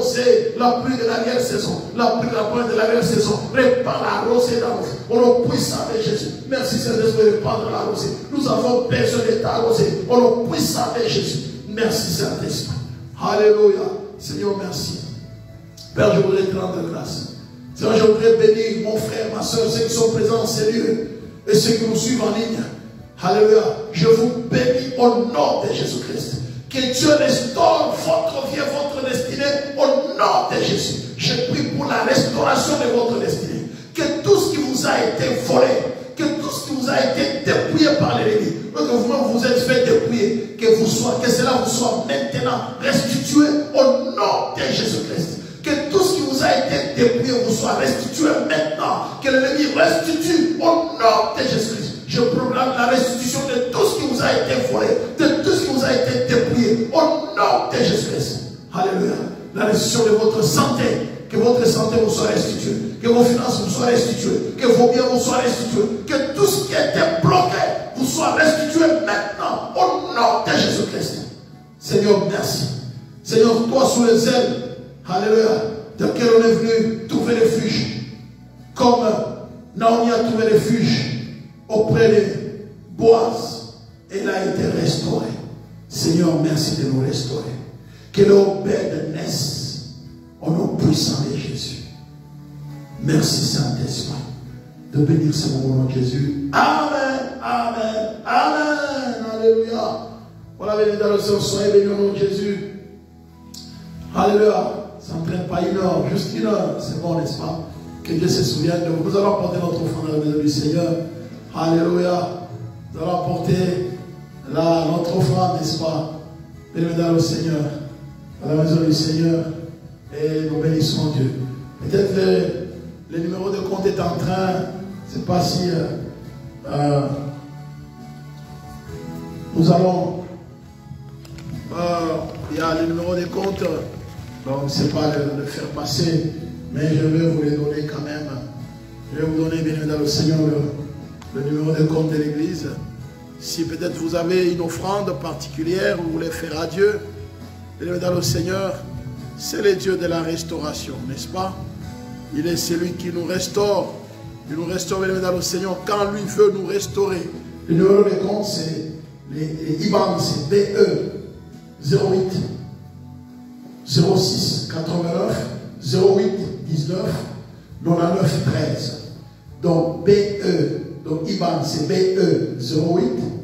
Speaker 1: la pluie de l'arrière-saison. La pluie de la pointe de l'arrière-saison. Répand la rosée dans nos vies. Au nom puissant de Jésus. Merci Saint-Esprit de répandre la rosée. Nous avons besoin de ta rosée. Au nom puissant de Jésus. Merci Saint-Esprit. Alléluia. Seigneur, merci. Père, je voudrais te rendre grâce. Seigneur, je voudrais bénir mon frère, ma soeur, ceux qui sont présents en ces lieux et ceux qui nous suivent en ligne. Alléluia. Je vous bénis au nom de Jésus-Christ. Que Dieu restaure votre vie et votre destinée au nom de Jésus. Je prie pour la restauration de votre destinée. Que tout ce qui vous a été volé, que tout ce qui vous a été dépouillé par l'ennemi, que vous-même vous êtes fait dépouiller, que cela vous soit maintenant restitué au nom de Jésus-Christ. Que tout ce qui vous a été dépouillé vous soit restitué maintenant. Que l'ennemi restitue au nom de Jésus-Christ. Je proclame la restitution de tout ce qui vous a été volé, de tout ce qui vous a été dépouillé au nom de Jésus-Christ. Alléluia. La restitution de votre santé. Que votre santé vous soit restituée. Que vos finances vous soient restituées. Que vos biens vous soient restitués. Que tout ce qui était bloqué vous soit restitué maintenant. Au nom de Jésus-Christ. Seigneur, merci. Seigneur, toi sous les ailes, alléluia, de quel on est venu trouver refuge. Comme Naomi a trouvé refuge auprès de Boaz. Elle a été restaurée. Seigneur, merci de nous restaurer. Que l'Obed naisse. Au nom puissant de Jésus. Merci Saint-Esprit de bénir ce moment de Jésus. Amen, amen, amen. Alléluia. Voilà, béni dans le Seigneur, soyez bénis au nom de Jésus. Alléluia. Ça ne traîne pas une heure, juste une heure. C'est bon, n'est-ce pas? Que Dieu se souvienne de vous. Nous allons apporter notre offrande à la maison du Seigneur. Alléluia. Nous allons apporter notre offrande, n'est-ce pas? Béni dans le Seigneur, à la maison du Seigneur. Et nous bénissons Dieu. Peut-être le numéro de compte est en train, je ne sais pas si nous allons, il y a le numéro de compte, donc je ne sais pas le faire passer, mais je vais vous les donner quand même. Je vais vous donner, bien évidemment, le Seigneur, le numéro de compte de l'église. Si peut-être vous avez une offrande particulière, vous voulez faire à Dieu, bien évidemment, le Seigneur, c'est le Dieu de la restauration, n'est-ce pas? Il est celui qui nous restaure. Il nous restaure, bien évidemment, le Seigneur, quand lui veut nous restaurer. Le numéro de compte, c'est les IBAN, c'est BE 08 06 89 08 19 99 13. Donc BE, donc IBAN, c'est BE 08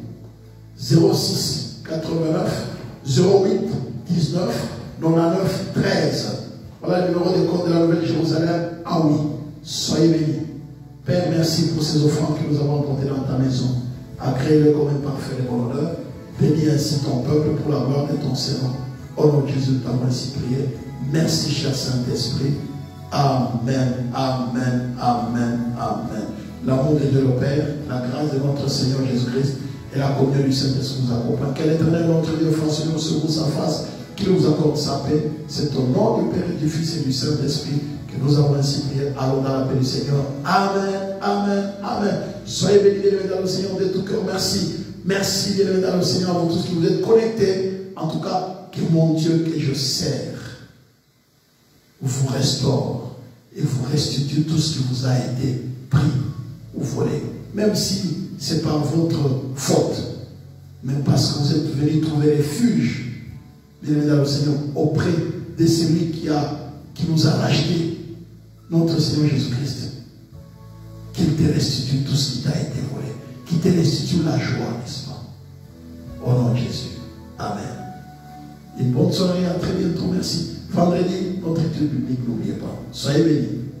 Speaker 1: 06 89 08 19 99 13. Voilà le numéro de compte de la Nouvelle Jérusalem. Ah oui, soyez bénis. Père, merci pour ces offrandes que nous avons apportées dans ta maison. Agrée-le comme un parfait de bon honneur. Bénis ainsi ton peuple pour la gloire de ton serment. Au nom de Jésus, nous t'avons ainsi prié. Merci, cher Saint-Esprit. Amen, amen, amen, amen. L'amour de Dieu le Père, la grâce de notre Seigneur Jésus-Christ et la communion du Saint-Esprit nous accompagnent. Quel éternel notre Dieu, François, nous secoue sa face, qui nous accorde sa paix. C'est au nom du Père et du Fils et du Saint-Esprit que nous avons ainsi prié. Allons dans la paix du Seigneur. Amen, amen, amen. Soyez bénis dans le Seigneur de tout cœur. Merci. Merci, bien dans le Seigneur, à vous tous qui vous êtes connectés. En tout cas, que mon Dieu que je sers vous restaure et vous restitue tout ce qui vous a été pris ou volé. Même si c'est par votre faute, même parce que vous êtes venus trouver refuge, bien dans le Seigneur, auprès de celui qui nous a racheté, notre Seigneur Jésus-Christ. Qu'il te restitue tout ce qui t'a été volé. Qu'il te restitue la joie, n'est-ce pas? Au nom de Jésus. Amen. Une bonne soirée, à très bientôt. Merci. Vendredi, notre étude biblique, n'oubliez pas. Soyez bénis.